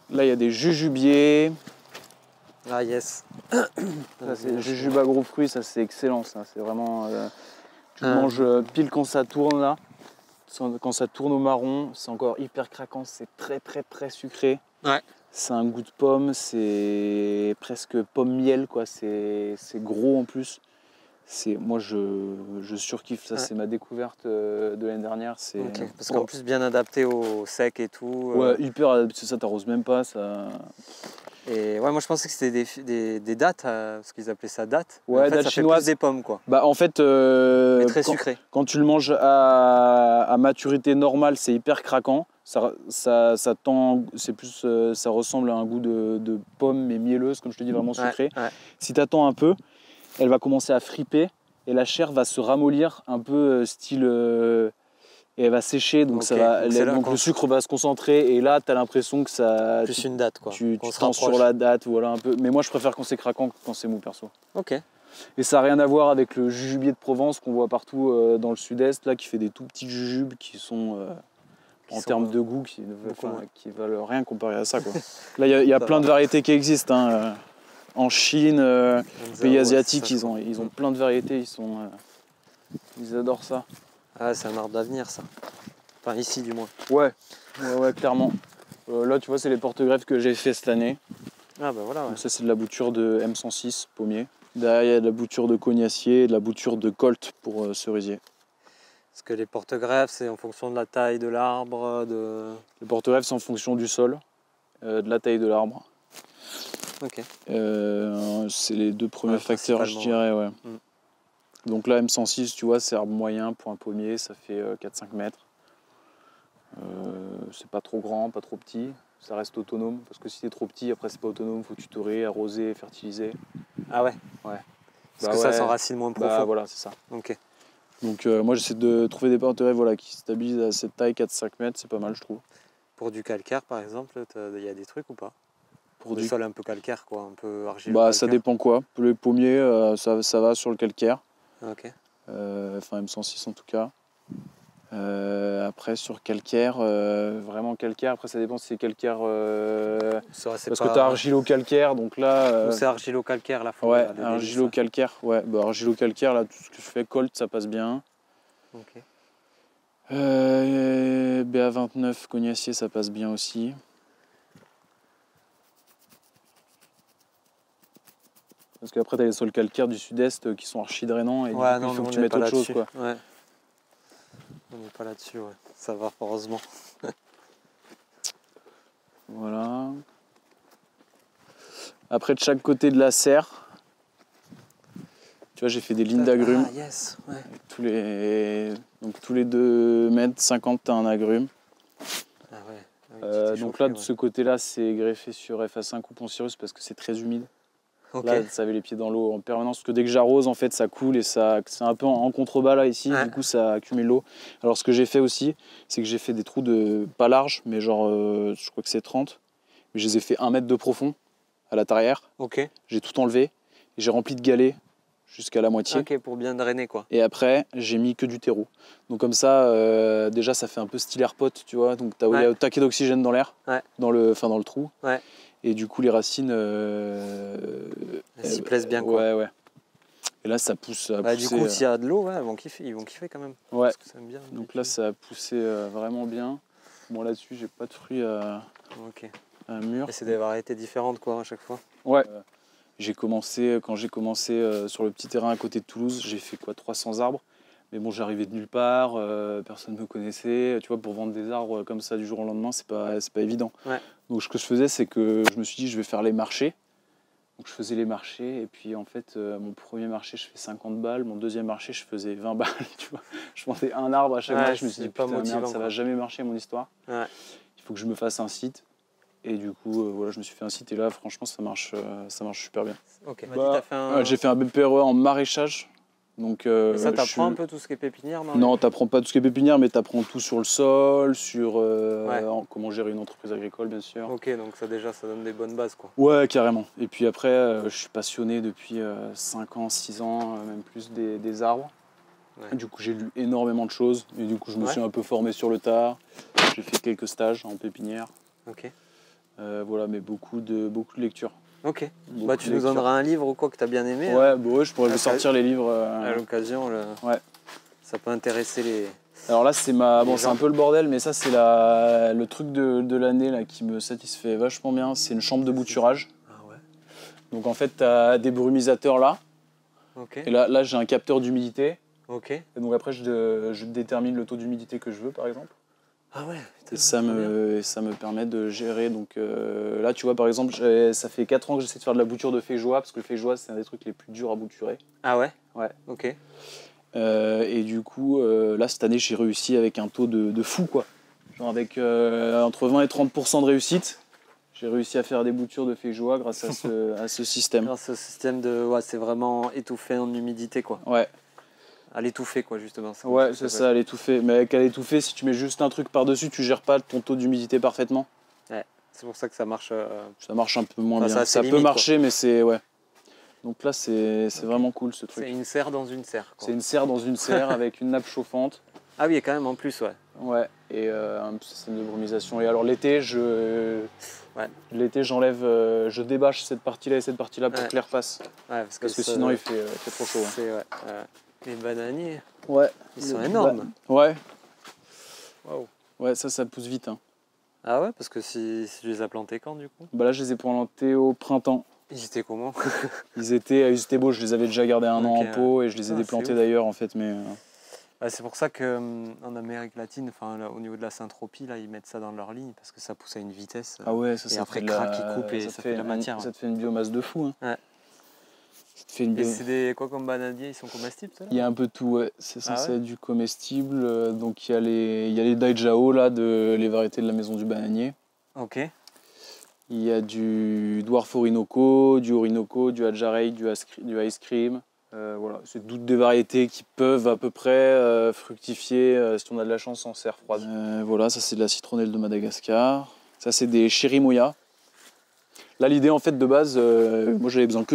Là, il y a des jujubiers. Ah yes. Ça, c'est jujube à gros fruits, ça c'est excellent. Ça, c'est vraiment. Tu le manges pile quand ça tourne là. Quand ça tourne au marron, c'est encore hyper craquant, c'est très sucré. Ouais. C'est un goût de pomme, c'est presque pomme miel quoi. C'est gros en plus. Moi je surkiffe ça, c'est ma découverte de l'année dernière. Okay. Parce qu'en plus bien adapté au sec et tout. Ouais, hyper adapté, ça t'arrose même pas. Ça... Et ouais, moi je pensais que c'était des dattes, parce qu'ils appelaient ça dattes. Ouais, en fait, dattes ça chinoises. fait plus des pommes quoi. Bah en fait, mais très sucré. Quand tu le manges à maturité normale, c'est hyper craquant. Ça tend, c'est plus, ça ressemble à un goût de pomme mais mielleuse, comme je te dis, vraiment sucré. Ouais. Si tu attends un peu, elle va commencer à friper et la chair va se ramollir un peu style et elle va sécher, donc donc le sucre va se concentrer et là tu as l'impression que ça plus une date quoi. Tu tends sur la date, voilà un peu. Mais moi je préfère quand c'est craquant que quand c'est mou perso. Ok. Et ça n'a rien à voir avec le jujubier de Provence qu'on voit partout dans le sud-est là, qui fait des tout petits jujubes qui sont en termes de goût qui valent rien comparé à ça quoi. Là il y a plein de variétés qui existent hein. En Chine, pays asiatiques, ils ont plein de variétés, ils adorent ça. Ah, c'est un arbre d'avenir ça. Enfin ici du moins. Ouais, clairement. Là tu vois c'est les porte-greffes que j'ai fait cette année. Ah bah voilà. Ouais. Donc ça c'est de la bouture de M106 pommier. Derrière il y a de la bouture de cognacier et de la bouture de colt pour cerisier. Parce que les porte-greffes c'est en fonction de la taille de l'arbre. Les porte-greffes c'est en fonction du sol, de la taille de l'arbre. Ok. C'est les deux premiers facteurs je dirais ouais. Donc là M106 tu vois c'est arbre moyen pour un pommier, ça fait 4-5 mètres. C'est pas trop grand, pas trop petit, ça reste autonome parce que si c'est trop petit après c'est pas autonome, faut tutorer, arroser, fertiliser. Ah ouais. Parce que ça s'enracine moins profond. Bah voilà c'est ça. Ok. Donc moi j'essaie de trouver des porte-greffes qui stabilisent à cette taille 4-5 mètres, c'est pas mal je trouve. Pour du calcaire par exemple, il y a des trucs ou pas? Pour du sol un peu calcaire quoi, un peu argileux. Bah ça dépend quoi. Pour les pommiers ça va sur le calcaire. Ok. Enfin M106 en tout cas. Après sur calcaire, vraiment calcaire, après ça dépend si c'est calcaire parce que tu as argilo-calcaire donc là... c'est argilo-calcaire la forêt. Ouais, argilo-calcaire, ouais. Bah, argilo-calcaire là tout ce que je fais, colt ça passe bien. Ok. BA29 cognacier ça passe bien aussi. Parce qu'après tu as les sols calcaires du sud-est qui sont archi drainants et du coup, il faut que tu mettes autre chose quoi. Ouais. On n'est pas là-dessus, ouais. Ça va, heureusement. Voilà. Après, de chaque côté de la serre, tu vois, j'ai fait des lignes d'agrumes. Ah, yes, ouais. Donc, tous les 2 mètres 50, tu as un agrume. Ah ouais. Donc là, de ce côté-là, c'est greffé sur FA5 ou Poncirus parce que c'est très humide. Okay. Là, ça avait les pieds dans l'eau en permanence. Parce que dès que j'arrose, en fait, ça coule et c'est un peu en contrebas là ici. Ouais. Du coup, ça accumule l'eau. Alors, ce que j'ai fait aussi, c'est que j'ai fait des trous pas larges, mais genre, je crois que c'est 30. Mais je les ai fait 1 mètre de profond à la tarière. Ok. J'ai tout enlevé et j'ai rempli de galets jusqu'à la moitié. Ok, pour bien drainer quoi. Et après, j'ai mis que du terreau. Donc comme ça, déjà, ça fait un peu style airpot, tu vois. Donc, tu as un taquet d'oxygène dans l'air, dans le trou. Ouais. Et du coup, les racines... elles s'y plaisent bien, quoi. Ouais. Et là, ça pousse à pousser... Du coup, s'il y a de l'eau, ils vont kiffer quand même. Ouais. Parce que ça aime bien, donc là, ça a poussé vraiment bien. Bon, là-dessus, j'ai pas de fruits à mûr. Et c'est des variétés différentes, quoi, à chaque fois. Ouais. Quand j'ai commencé sur le petit terrain à côté de Toulouse, j'ai fait 300 arbres. Mais bon, j'arrivais de nulle part, personne ne me connaissait. Tu vois, pour vendre des arbres comme ça du jour au lendemain, c'est pas évident. Ouais. Donc, ce que je faisais, c'est que je me suis dit, je vais faire les marchés. Donc, je faisais les marchés. Et puis, en fait, mon premier marché, je fais 50 balles. Mon deuxième marché, je faisais 20 balles. Tu vois, je vendais un arbre à chaque mois. Je me suis dit, putain, merde, ça va jamais marcher, mon histoire. Ouais. Il faut que je me fasse un site. Et du coup, voilà, je me suis fait un site. Et là, franchement, ça marche super bien. Ok. J'ai fait un BPRE en maraîchage. Donc, et ça, t'apprends un peu tout ce qui est pépinière? Non, t'apprends pas tout ce qui est pépinière, mais t'apprends tout sur le sol, sur comment gérer une entreprise agricole, bien sûr. Ok, donc ça donne des bonnes bases, quoi. Ouais, carrément. Et puis après, je suis passionné depuis 5 ans, 6 ans, même plus des arbres. Ouais. Du coup, j'ai lu énormément de choses. Et du coup, je me suis un peu formé sur le tard. J'ai fait quelques stages en pépinière. Ok. Voilà, mais beaucoup de lecture. Ok. Bah, tu nous donneras un livre ou quoi que tu as bien aimé. Ouais, bah ouais, je pourrais vous sortir les livres. À l'occasion, ouais. Ça peut intéresser les... Alors là, c'est c'est un peu le bordel, mais ça, c'est le truc de l'année là, qui me satisfait vachement bien. C'est une chambre de bouturage. Ah ouais. Donc en fait, tu as des brumisateurs là. Ok. Et là j'ai un capteur d'humidité. Ok. Et donc après, je détermine le taux d'humidité que je veux, par exemple. Ah ouais. Et ça me permet de gérer. Donc là, tu vois, par exemple, ça fait 4 ans que j'essaie de faire de la bouture de féjoie, parce que le féjoie, c'est un des trucs les plus durs à bouturer. Ah ouais. Ouais. Ok. Et du coup, là, cette année, j'ai réussi avec un taux de fou, quoi. Genre avec entre 20 et 30% de réussite. J'ai réussi à faire des boutures de féjoie grâce à ce système. Grâce au système de... Ouais, c'est vraiment étouffé en humidité, quoi. Ouais. À l'étouffer, quoi, justement. Ouais, c'est ça, à l'étouffer. Mais avec à l'étouffer, si tu mets juste un truc par-dessus, tu gères pas ton taux d'humidité parfaitement. Ouais, c'est pour ça que ça marche... Ça marche un peu moins bien. Ça limite, peut marcher, quoi. Mais c'est... Ouais. Donc là, c'est vraiment cool, ce truc. C'est une serre dans une serre, quoi. C'est une serre dans une serre avec une nappe chauffante. Ah oui, quand même, en plus, ouais. Ouais, et un système de brumisation. Et alors l'été, j'enlève, je débâche cette partie-là et cette partie-là pour que l'air passe. Ouais, parce que sinon il fait trop chaud. Ouais. Les bananiers, Ouais. Ils sont énormes. Ouais. Waouh. Ouais, ça pousse vite. Hein. Ah ouais, parce que si tu les as plantés quand, du coup? Bah là, je les ai plantés au printemps. Ils étaient comment? Ils étaient beaux, je les avais déjà gardés un an en pot et je les ai déplantés d'ailleurs, en fait, mais... c'est pour ça qu'en Amérique latine, là, au niveau de la Syntropie, là, ils mettent ça dans leur ligne parce que ça pousse à une vitesse. Ah ouais, ça et après, craque, ils coupent et ça fait de la matière. Ça te fait une biomasse de fou. Hein. Ouais. Et c'est des quoi comme bananiers? Ils sont comestibles, ça là? Il y a un peu de tout, ouais. C'est censé être du comestible. Donc il y a les Daijao, là, les variétés de la maison du bananier. Ok. Il y a du Dwarf Orinoco, du Orinoco, du Adjarei, du Ice Cream. Voilà, c'est toutes des variétés qui peuvent à peu près fructifier si on a de la chance en serre froide. Voilà, ça c'est de la citronnelle de Madagascar. Ça c'est des Chérimoya. Là l'idée en fait de base, moi j'avais besoin que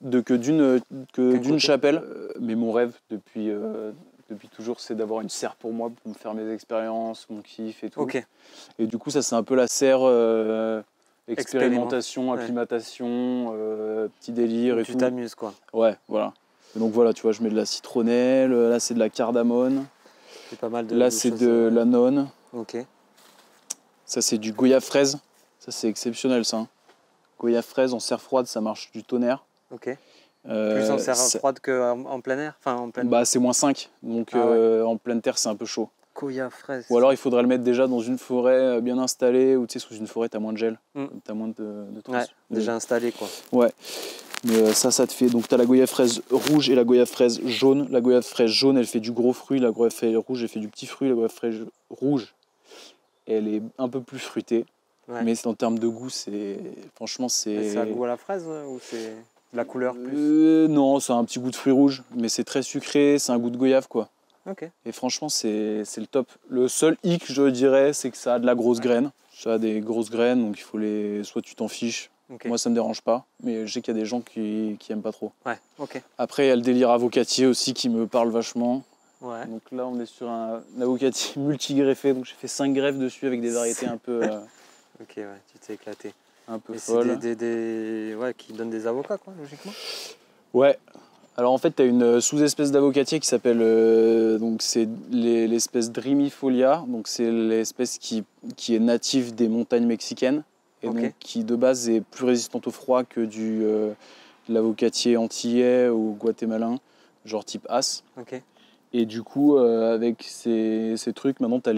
d'une chapelle. Mais mon rêve depuis toujours c'est d'avoir une serre pour moi, pour me faire mes expériences, mon kiff et tout. Ok. Et du coup ça c'est un peu la serre... expérimentation, acclimatation, petit délire et tout. Tu t'amuses quoi. Ouais, voilà. Et donc voilà, tu vois, je mets de la citronnelle, là c'est de la cardamone. C'est pas mal de là c'est de l'anone. Ok. Ça c'est du goya fraise. Ça c'est exceptionnel ça. Hein. Goya fraise en serre froide, ça marche du tonnerre. Ok. Plus en serre froide qu'en plein air, en pleine... Bah c'est -5, donc en pleine terre c'est un peu chaud. Goya fraise. Ou alors il faudrait le mettre déjà dans une forêt bien installée, ou tu sais, sous une forêt t'as moins de gel, t'as moins de déjà installé quoi. Ouais. Mais ça te fait. Donc, tu as la goya fraise rouge et la goya fraise jaune. La goya fraise jaune, elle fait du gros fruit. La goya fraise rouge, elle fait du petit fruit. La goya fraise rouge, elle est un peu plus fruitée. Ouais. Mais en termes de goût, franchement, c'est. C'est un goût à la fraise ou c'est la couleur plus Non, c'est un petit goût de fruit rouge. Mais c'est très sucré. C'est un goût de goyave, quoi. Ok. Et franchement, c'est le top. Le seul hic, je dirais, c'est que ça a de la grosse graine. Ça a des grosses graines, donc il faut soit tu t'en fiches. Okay. Moi, ça me dérange pas, mais je sais qu'il y a des gens qui aiment pas trop. Ouais, ok. Après, il y a le délire avocatier aussi qui me parle vachement. Ouais. Donc là, on est sur un avocatier multigreffé, donc j'ai fait 5 greffes dessus avec des variétés un peu... Ok, ouais, tu t'es éclaté. Un peu folle. C'est qui donnent des avocats, quoi, logiquement. Ouais. Alors en fait, tu as une sous-espèce d'avocatier qui s'appelle... donc c'est l'espèce Dreamifolia, donc c'est l'espèce qui est native des montagnes mexicaines. Et donc, qui de base est plus résistante au froid que de l'avocatier antillais ou guatémalin, genre type As. Okay. Et du coup, avec ces trucs, maintenant tu as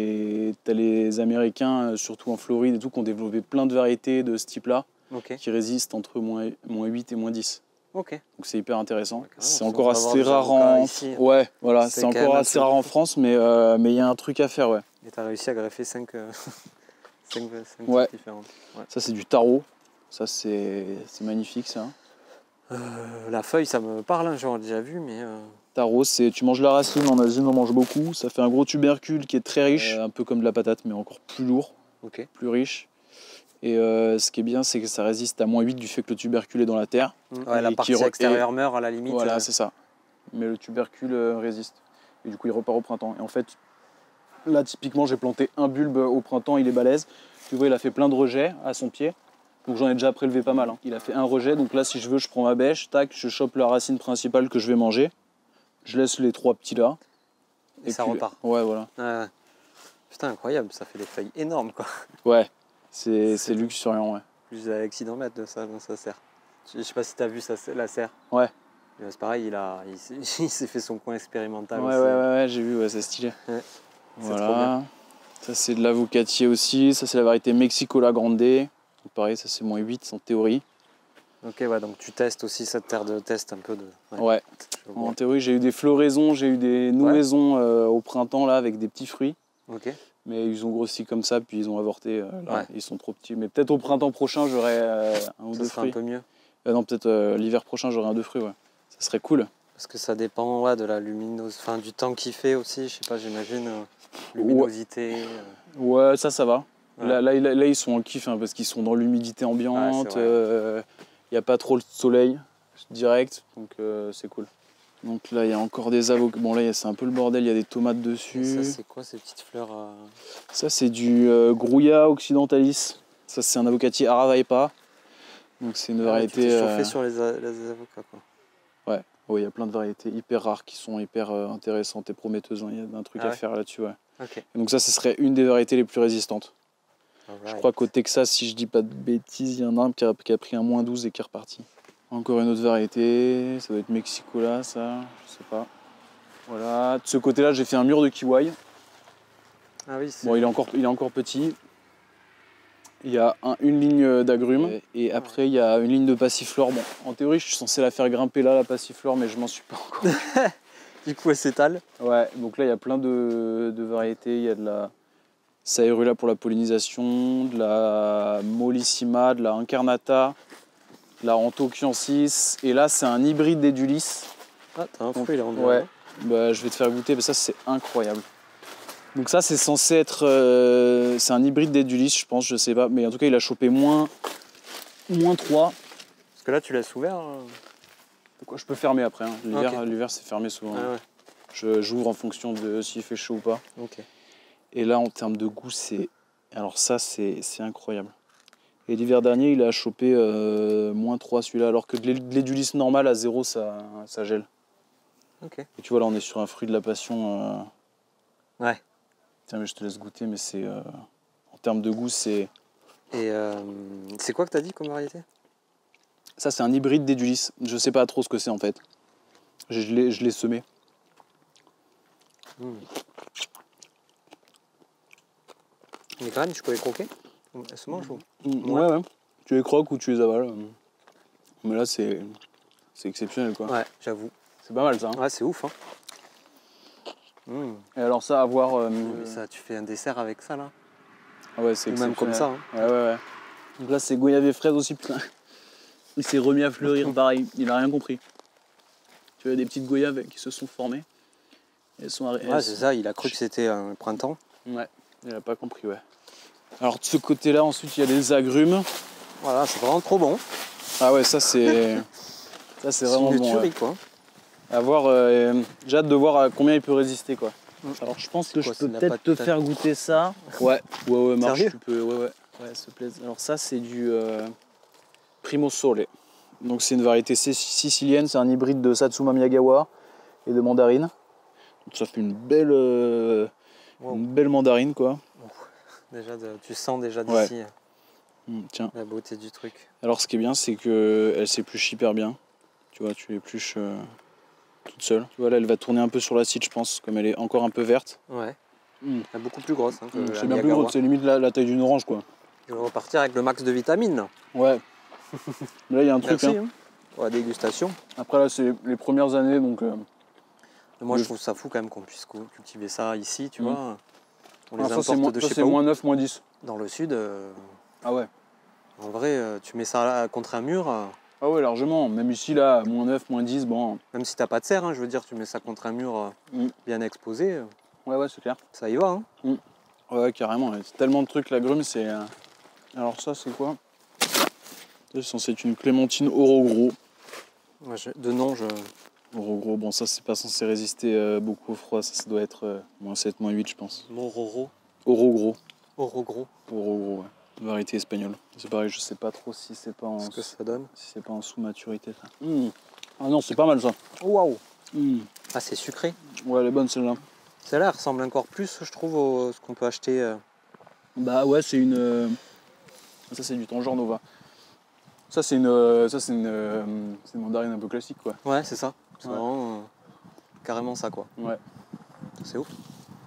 les Américains, surtout en Floride et tout, qui ont développé plein de variétés de ce type-là, qui résistent entre -8 et -10. Okay. Donc c'est hyper intéressant. Ouais, c'est encore assez rare en France. Ouais, voilà, c'est encore assez rare en France, mais il y a un truc à faire, ouais. Et tu as réussi à greffer 5 ouais. différentes. Ouais. Ça c'est du taro. Ça c'est magnifique ça. La feuille ça me parle, hein, j'en ai déjà vu mais... Taro, tu manges la racine, en Asie on en mange beaucoup. Ça fait un gros tubercule qui est très riche, un peu comme de la patate mais encore plus lourd, plus riche. Et ce qui est bien c'est que ça résiste à -8 du fait que le tubercule est dans la terre. Ouais, la partie extérieure meurt à la limite. Voilà, c'est ça. Mais le tubercule résiste. Et du coup il repart au printemps. Et en fait, là typiquement j'ai planté un bulbe au printemps, il est balèze. Tu vois, il a fait plein de rejets à son pied. Donc j'en ai déjà prélevé pas mal. Hein. Il a fait un rejet, donc là si je veux, je prends ma bêche, tac, je chope la racine principale que je vais manger. Je laisse les 3 petits là. Et ça repart. Ouais, voilà. Putain, incroyable, ça fait des feuilles énormes quoi. Ouais, c'est luxuriant, ouais. Plus d'accidentmètres de ça dans sa serre. Je sais pas si t'as vu la serre. Ouais. C'est pareil, il s'est fait son coin expérimental ouais, aussi. Ouais, j'ai vu, ouais, c'est stylé. Ouais. Voilà. Ça c'est de l'avocatier aussi. Ça c'est la variété Mexico La Grande. Donc, pareil, ça c'est -8 en théorie. Ok, ouais, donc tu testes aussi cette terre de test un peu de. Ouais. En théorie, j'ai eu des floraisons, j'ai eu des nouaisons au printemps là avec des petits fruits. Ok. Mais ils ont grossi comme ça, puis ils ont avorté. Là, ils sont trop petits. Mais peut-être au printemps prochain, j'aurai un ou 2 fruits. Ça sera un peu mieux. Non, peut-être l'hiver prochain, j'aurai 1 ou 2 fruits, ouais. Ça serait cool. Parce que ça dépend de la luminosité, enfin du temps qu'il fait aussi, je sais pas, j'imagine. Luminosité. Ouais, ça va. Ouais. Là, ils sont en kiff hein, parce qu'ils sont dans l'humidité ambiante. Il n'y a pas trop le soleil direct, donc c'est cool. Donc là, il y a encore des avocats. Bon, là, c'est un peu le bordel, il y a des tomates dessus. Et ça, c'est quoi ces petites fleurs Ça, c'est du Grouilla occidentalis. Ça, c'est un avocatier Aravaipa. Donc, c'est une variété. Tu t'es chauffé sur les avocats, quoi. Ouais. Oui, il y a plein de variétés hyper rares qui sont hyper intéressantes et prometteuses. Hein. Il y a un truc à faire là-dessus, ouais. Okay. Et donc, ça, ce serait une des variétés les plus résistantes. Alright. Je crois qu'au Texas, si je dis pas de bêtises, il y en a un qui a pris un -12 et qui est reparti. Encore une autre variété, ça doit être Mexicola, ça, je sais pas. Voilà, de ce côté-là, j'ai fait un mur de kiwai. Ah oui, bon, il est encore petit. Il y a une ligne d'agrumes et après il y a une ligne de passiflore. Bon, en théorie, je suis censé la faire grimper là, la passiflore, mais je m'en suis pas encore. Du coup, elle s'étale. Ouais, donc là, il y a plein de variétés. Il y a de la Saerula pour la pollinisation, de la Mollissima, de la Incarnata, de la Anthochiensis. Et là, c'est un hybride d'Edulis. Ah, t'as un fruit là, on dirait. Ouais, bah, je vais te faire goûter, mais ça, c'est incroyable. Donc ça, c'est censé être... c'est un hybride d'Edulis, je pense, je sais pas. Mais en tout cas, il a chopé -3. Parce que là, tu laisses ouvert. Quoi, je peux fermer après. Hein. L'hiver, c'est fermé souvent. Ah, ouais. J'ouvre en fonction de s'il fait chaud ou pas. Okay. Et là, en termes de goût, c'est... Alors ça, c'est incroyable. Et l'hiver dernier, il a chopé -3 celui-là, alors que de l'Edulis normal à 0, ça gèle. Okay. Et tu vois, là, on est sur un fruit de la passion. Ouais. Tiens, mais je te laisse goûter, mais c'est... en termes de goût, c'est... Et c'est quoi que t'as dit comme variété? Ça, c'est un hybride d'Edulis. Je sais pas trop ce que c'est, en fait. Je l'ai semé. Les graines, tu peux les croquer? Elles se mangent ou? Ouais. Tu les croques ou tu les avales. Mais là, c'est exceptionnel, quoi. Ouais, j'avoue. C'est pas mal, ça. Hein. Ouais, c'est ouf. Hein. Et alors ça, à voir... ça, tu fais un dessert avec ça, là? Ah ouais, c'est même comme ça. Hein. Ouais. Donc là, c'est goyave et fraise aussi, putain. Il s'est remis à fleurir, pareil. Il a rien compris. Tu vois, des petites goyaves qui se sont formées. Elles sont ouais, c'est ça. Il a cru que c'était un printemps. Ouais, il a pas compris, ouais. Alors de ce côté-là, ensuite, il y a des agrumes. Voilà, c'est vraiment trop bon. Ah ouais, ça c'est... ça c'est vraiment une bon. tuerie, ouais. Quoi. À voir, j'ai hâte de voir à combien il peut résister, quoi. Alors je pense que je peux peut-être te faire goûter ça. Ouais, marche. Sérieux? Tu peux, ouais, s'il te plaît. Alors ça, c'est du Primo Sole. Donc c'est une variété sicilienne, c'est un hybride de Satsuma Miyagawa et de mandarine. Donc ça fait une belle mandarine, quoi. Déjà, tu sens déjà d'ici tiens. la beauté du truc. Alors ce qui est bien, c'est qu'elle s'épluche hyper bien. Tu vois, tu l'épluches toute seule. Tu vois, là, elle va tourner un peu sur l'acide, je pense, comme elle est encore un peu verte. Ouais. Elle est beaucoup plus grosse. Hein, c'est bien plus gros, c'est limite la taille d'une orange, quoi. Tu vas repartir avec le max de vitamines. Ouais. Là, il y a un truc. Merci, hein. Pour la dégustation. Après, là, c'est les premières années, donc... Moi, je trouve ça fou quand même qu'on puisse cultiver ça ici, tu vois. On les ça, importe de chez c'est -9, -10. Dans le sud, ah ouais. En vrai, tu mets ça là, contre un mur. Ah ouais, largement. Même ici, là, -9, -10, bon... Même si t'as pas de serre, hein, je veux dire, tu mets ça contre un mur bien exposé. Ouais, c'est clair. Ça y va, hein. Ouais, carrément. C'est tellement de trucs, l'agrume, c'est... Alors ça, c'est quoi? C'est censé être une clémentine Orogro. Ouais, de nom, Orogro, bon, ça, c'est pas censé résister beaucoup au froid. Ça doit être -7, -8, je pense. Mororo. Orogro. Orogro. Orogro, ouais. variété espagnole. C'est pareil, je sais pas trop si c'est pas en, ce que ça donne. Si c'est pas en sous-maturité ça. Ah non, c'est pas mal ça. Waouh. Ah, c'est sucré. Ouais, elle est bonne celle-là. Celle-là ressemble encore plus, je trouve, à ce qu'on peut acheter. Bah ouais, c'est une. Ça c'est du Tangier Nova. Ça c'est une mandarine un peu classique quoi. Ouais, c'est ça. C'est vraiment carrément ça quoi. Ouais. C'est ouf.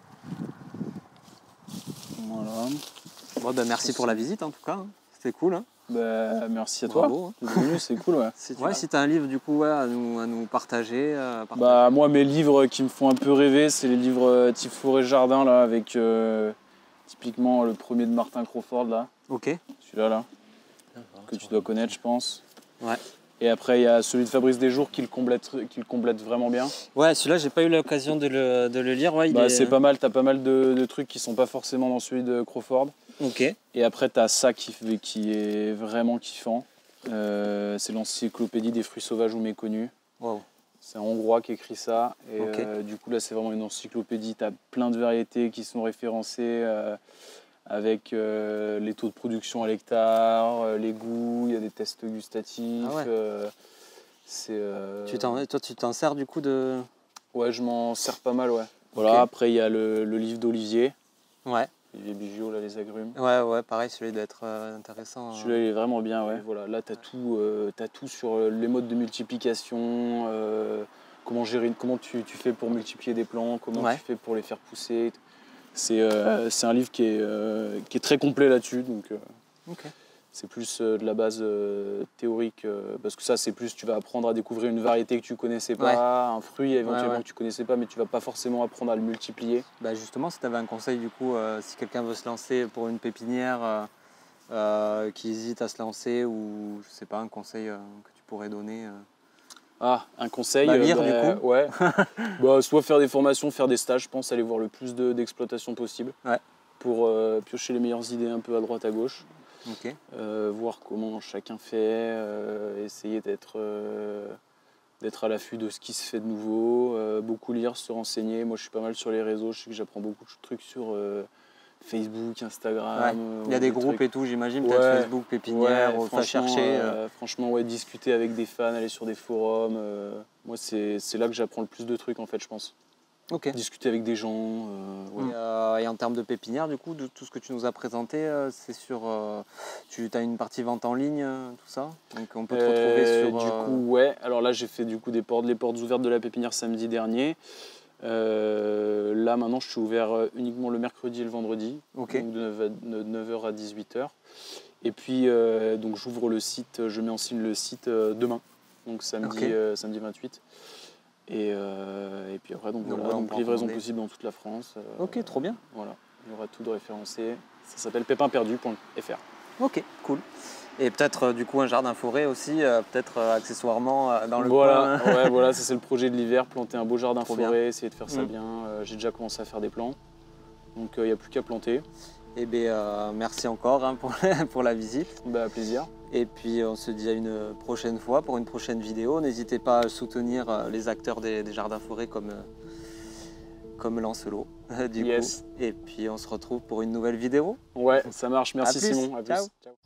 Voilà. Bon, bah, merci pour la visite en tout cas. C'était cool. Hein. Bah, merci à Bravo, toi. T'es venu, c'est cool ouais. Si tu as un livre du coup à nous partager. Bah moi mes livres qui me font un peu rêver, c'est les livres type forêt jardin là avec typiquement le premier de Martin Crawford là. Ok. Celui-là là. Que tu dois connaître je pense. Ouais. Et après il y a celui de Fabrice Desjours qui le complète vraiment bien. Ouais, celui-là j'ai pas eu l'occasion de le lire. Ouais, c'est pas mal, t'as pas mal de trucs qui sont pas forcément dans celui de Crawford. Ok. Et après t'as ça qui est vraiment kiffant. C'est l'encyclopédie des fruits sauvages ou méconnus. Wow. C'est un Hongrois qui écrit ça. Et du coup là c'est vraiment une encyclopédie, t'as plein de variétés qui sont référencées. Avec les taux de production à l'hectare, les goûts, il y a des tests gustatifs. Ah ouais. Toi, tu t'en sers du coup de... Ouais, je m'en sers pas mal, ouais. Voilà, okay. Après, il y a le livre d'Olivier. Ouais. Olivier Biggio, là, les agrumes. Ouais, pareil, celui doit être intéressant. Celui-là, il est vraiment bien, ouais. Et voilà, là, t'as tout sur les modes de multiplication, comment tu fais pour multiplier des plants, comment tu fais pour les faire pousser. C'est un livre qui est très complet là-dessus, donc c'est plus de la base théorique, parce que ça c'est plus tu vas apprendre à découvrir une variété que tu connaissais pas, un fruit éventuellement que tu connaissais pas, mais tu vas pas forcément apprendre à le multiplier. Bah justement, si tu avais un conseil du coup, si quelqu'un veut se lancer pour une pépinière, qui hésite à se lancer, ou je sais pas, un conseil que tu pourrais donner Ah, un conseil lire du coup. Ouais. Soit faire des formations, faire des stages, je pense, aller voir le plus d'exploitation possible pour piocher les meilleures idées un peu à droite à gauche. Okay. Voir comment chacun fait, essayer d'être à l'affût de ce qui se fait de nouveau, beaucoup lire, se renseigner. Moi je suis pas mal sur les réseaux, je sais que j'apprends beaucoup de trucs sur Facebook, Instagram. Il y a des groupes trucs. Et tout, j'imagine, peut-être Facebook, pépinière, faut chercher. Franchement, discuter avec des fans, aller sur des forums. Moi, c'est là que j'apprends le plus de trucs, en fait, je pense. Okay. Discuter avec des gens. Et en termes de pépinière, du coup, de tout ce que tu nous as présenté, c'est sur... tu as une partie vente en ligne, tout ça. Donc on peut te retrouver sur... Du coup, ouais. Alors là, j'ai fait du coup les portes ouvertes de la pépinière samedi dernier. Là maintenant je suis ouvert uniquement le mercredi et le vendredi, donc de 9h à 18h. Et puis donc j'ouvre le site, je mets en ligne le site demain, donc samedi 28. Et puis après donc livraison possible dans toute la France. Ok, trop bien. Voilà, il y aura tout de référencé. Ça s'appelle pépinperdu.fr. Ok, cool. Et peut-être du coup un jardin forêt aussi, peut-être accessoirement dans le coin. Ouais, voilà, ça c'est le projet de l'hiver, planter un beau jardin forêt, essayer de faire ça bien. J'ai déjà commencé à faire des plants, donc il n'y a plus qu'à planter. Et bien merci encore pour la visite. Bah plaisir. Et puis on se dit à une prochaine fois pour une prochaine vidéo. N'hésitez pas à soutenir les acteurs des jardins forêts comme Lancelot du coup. Et puis on se retrouve pour une nouvelle vidéo. Ouais, ça marche, merci à plus. Simon. À plus. Ciao. Ciao.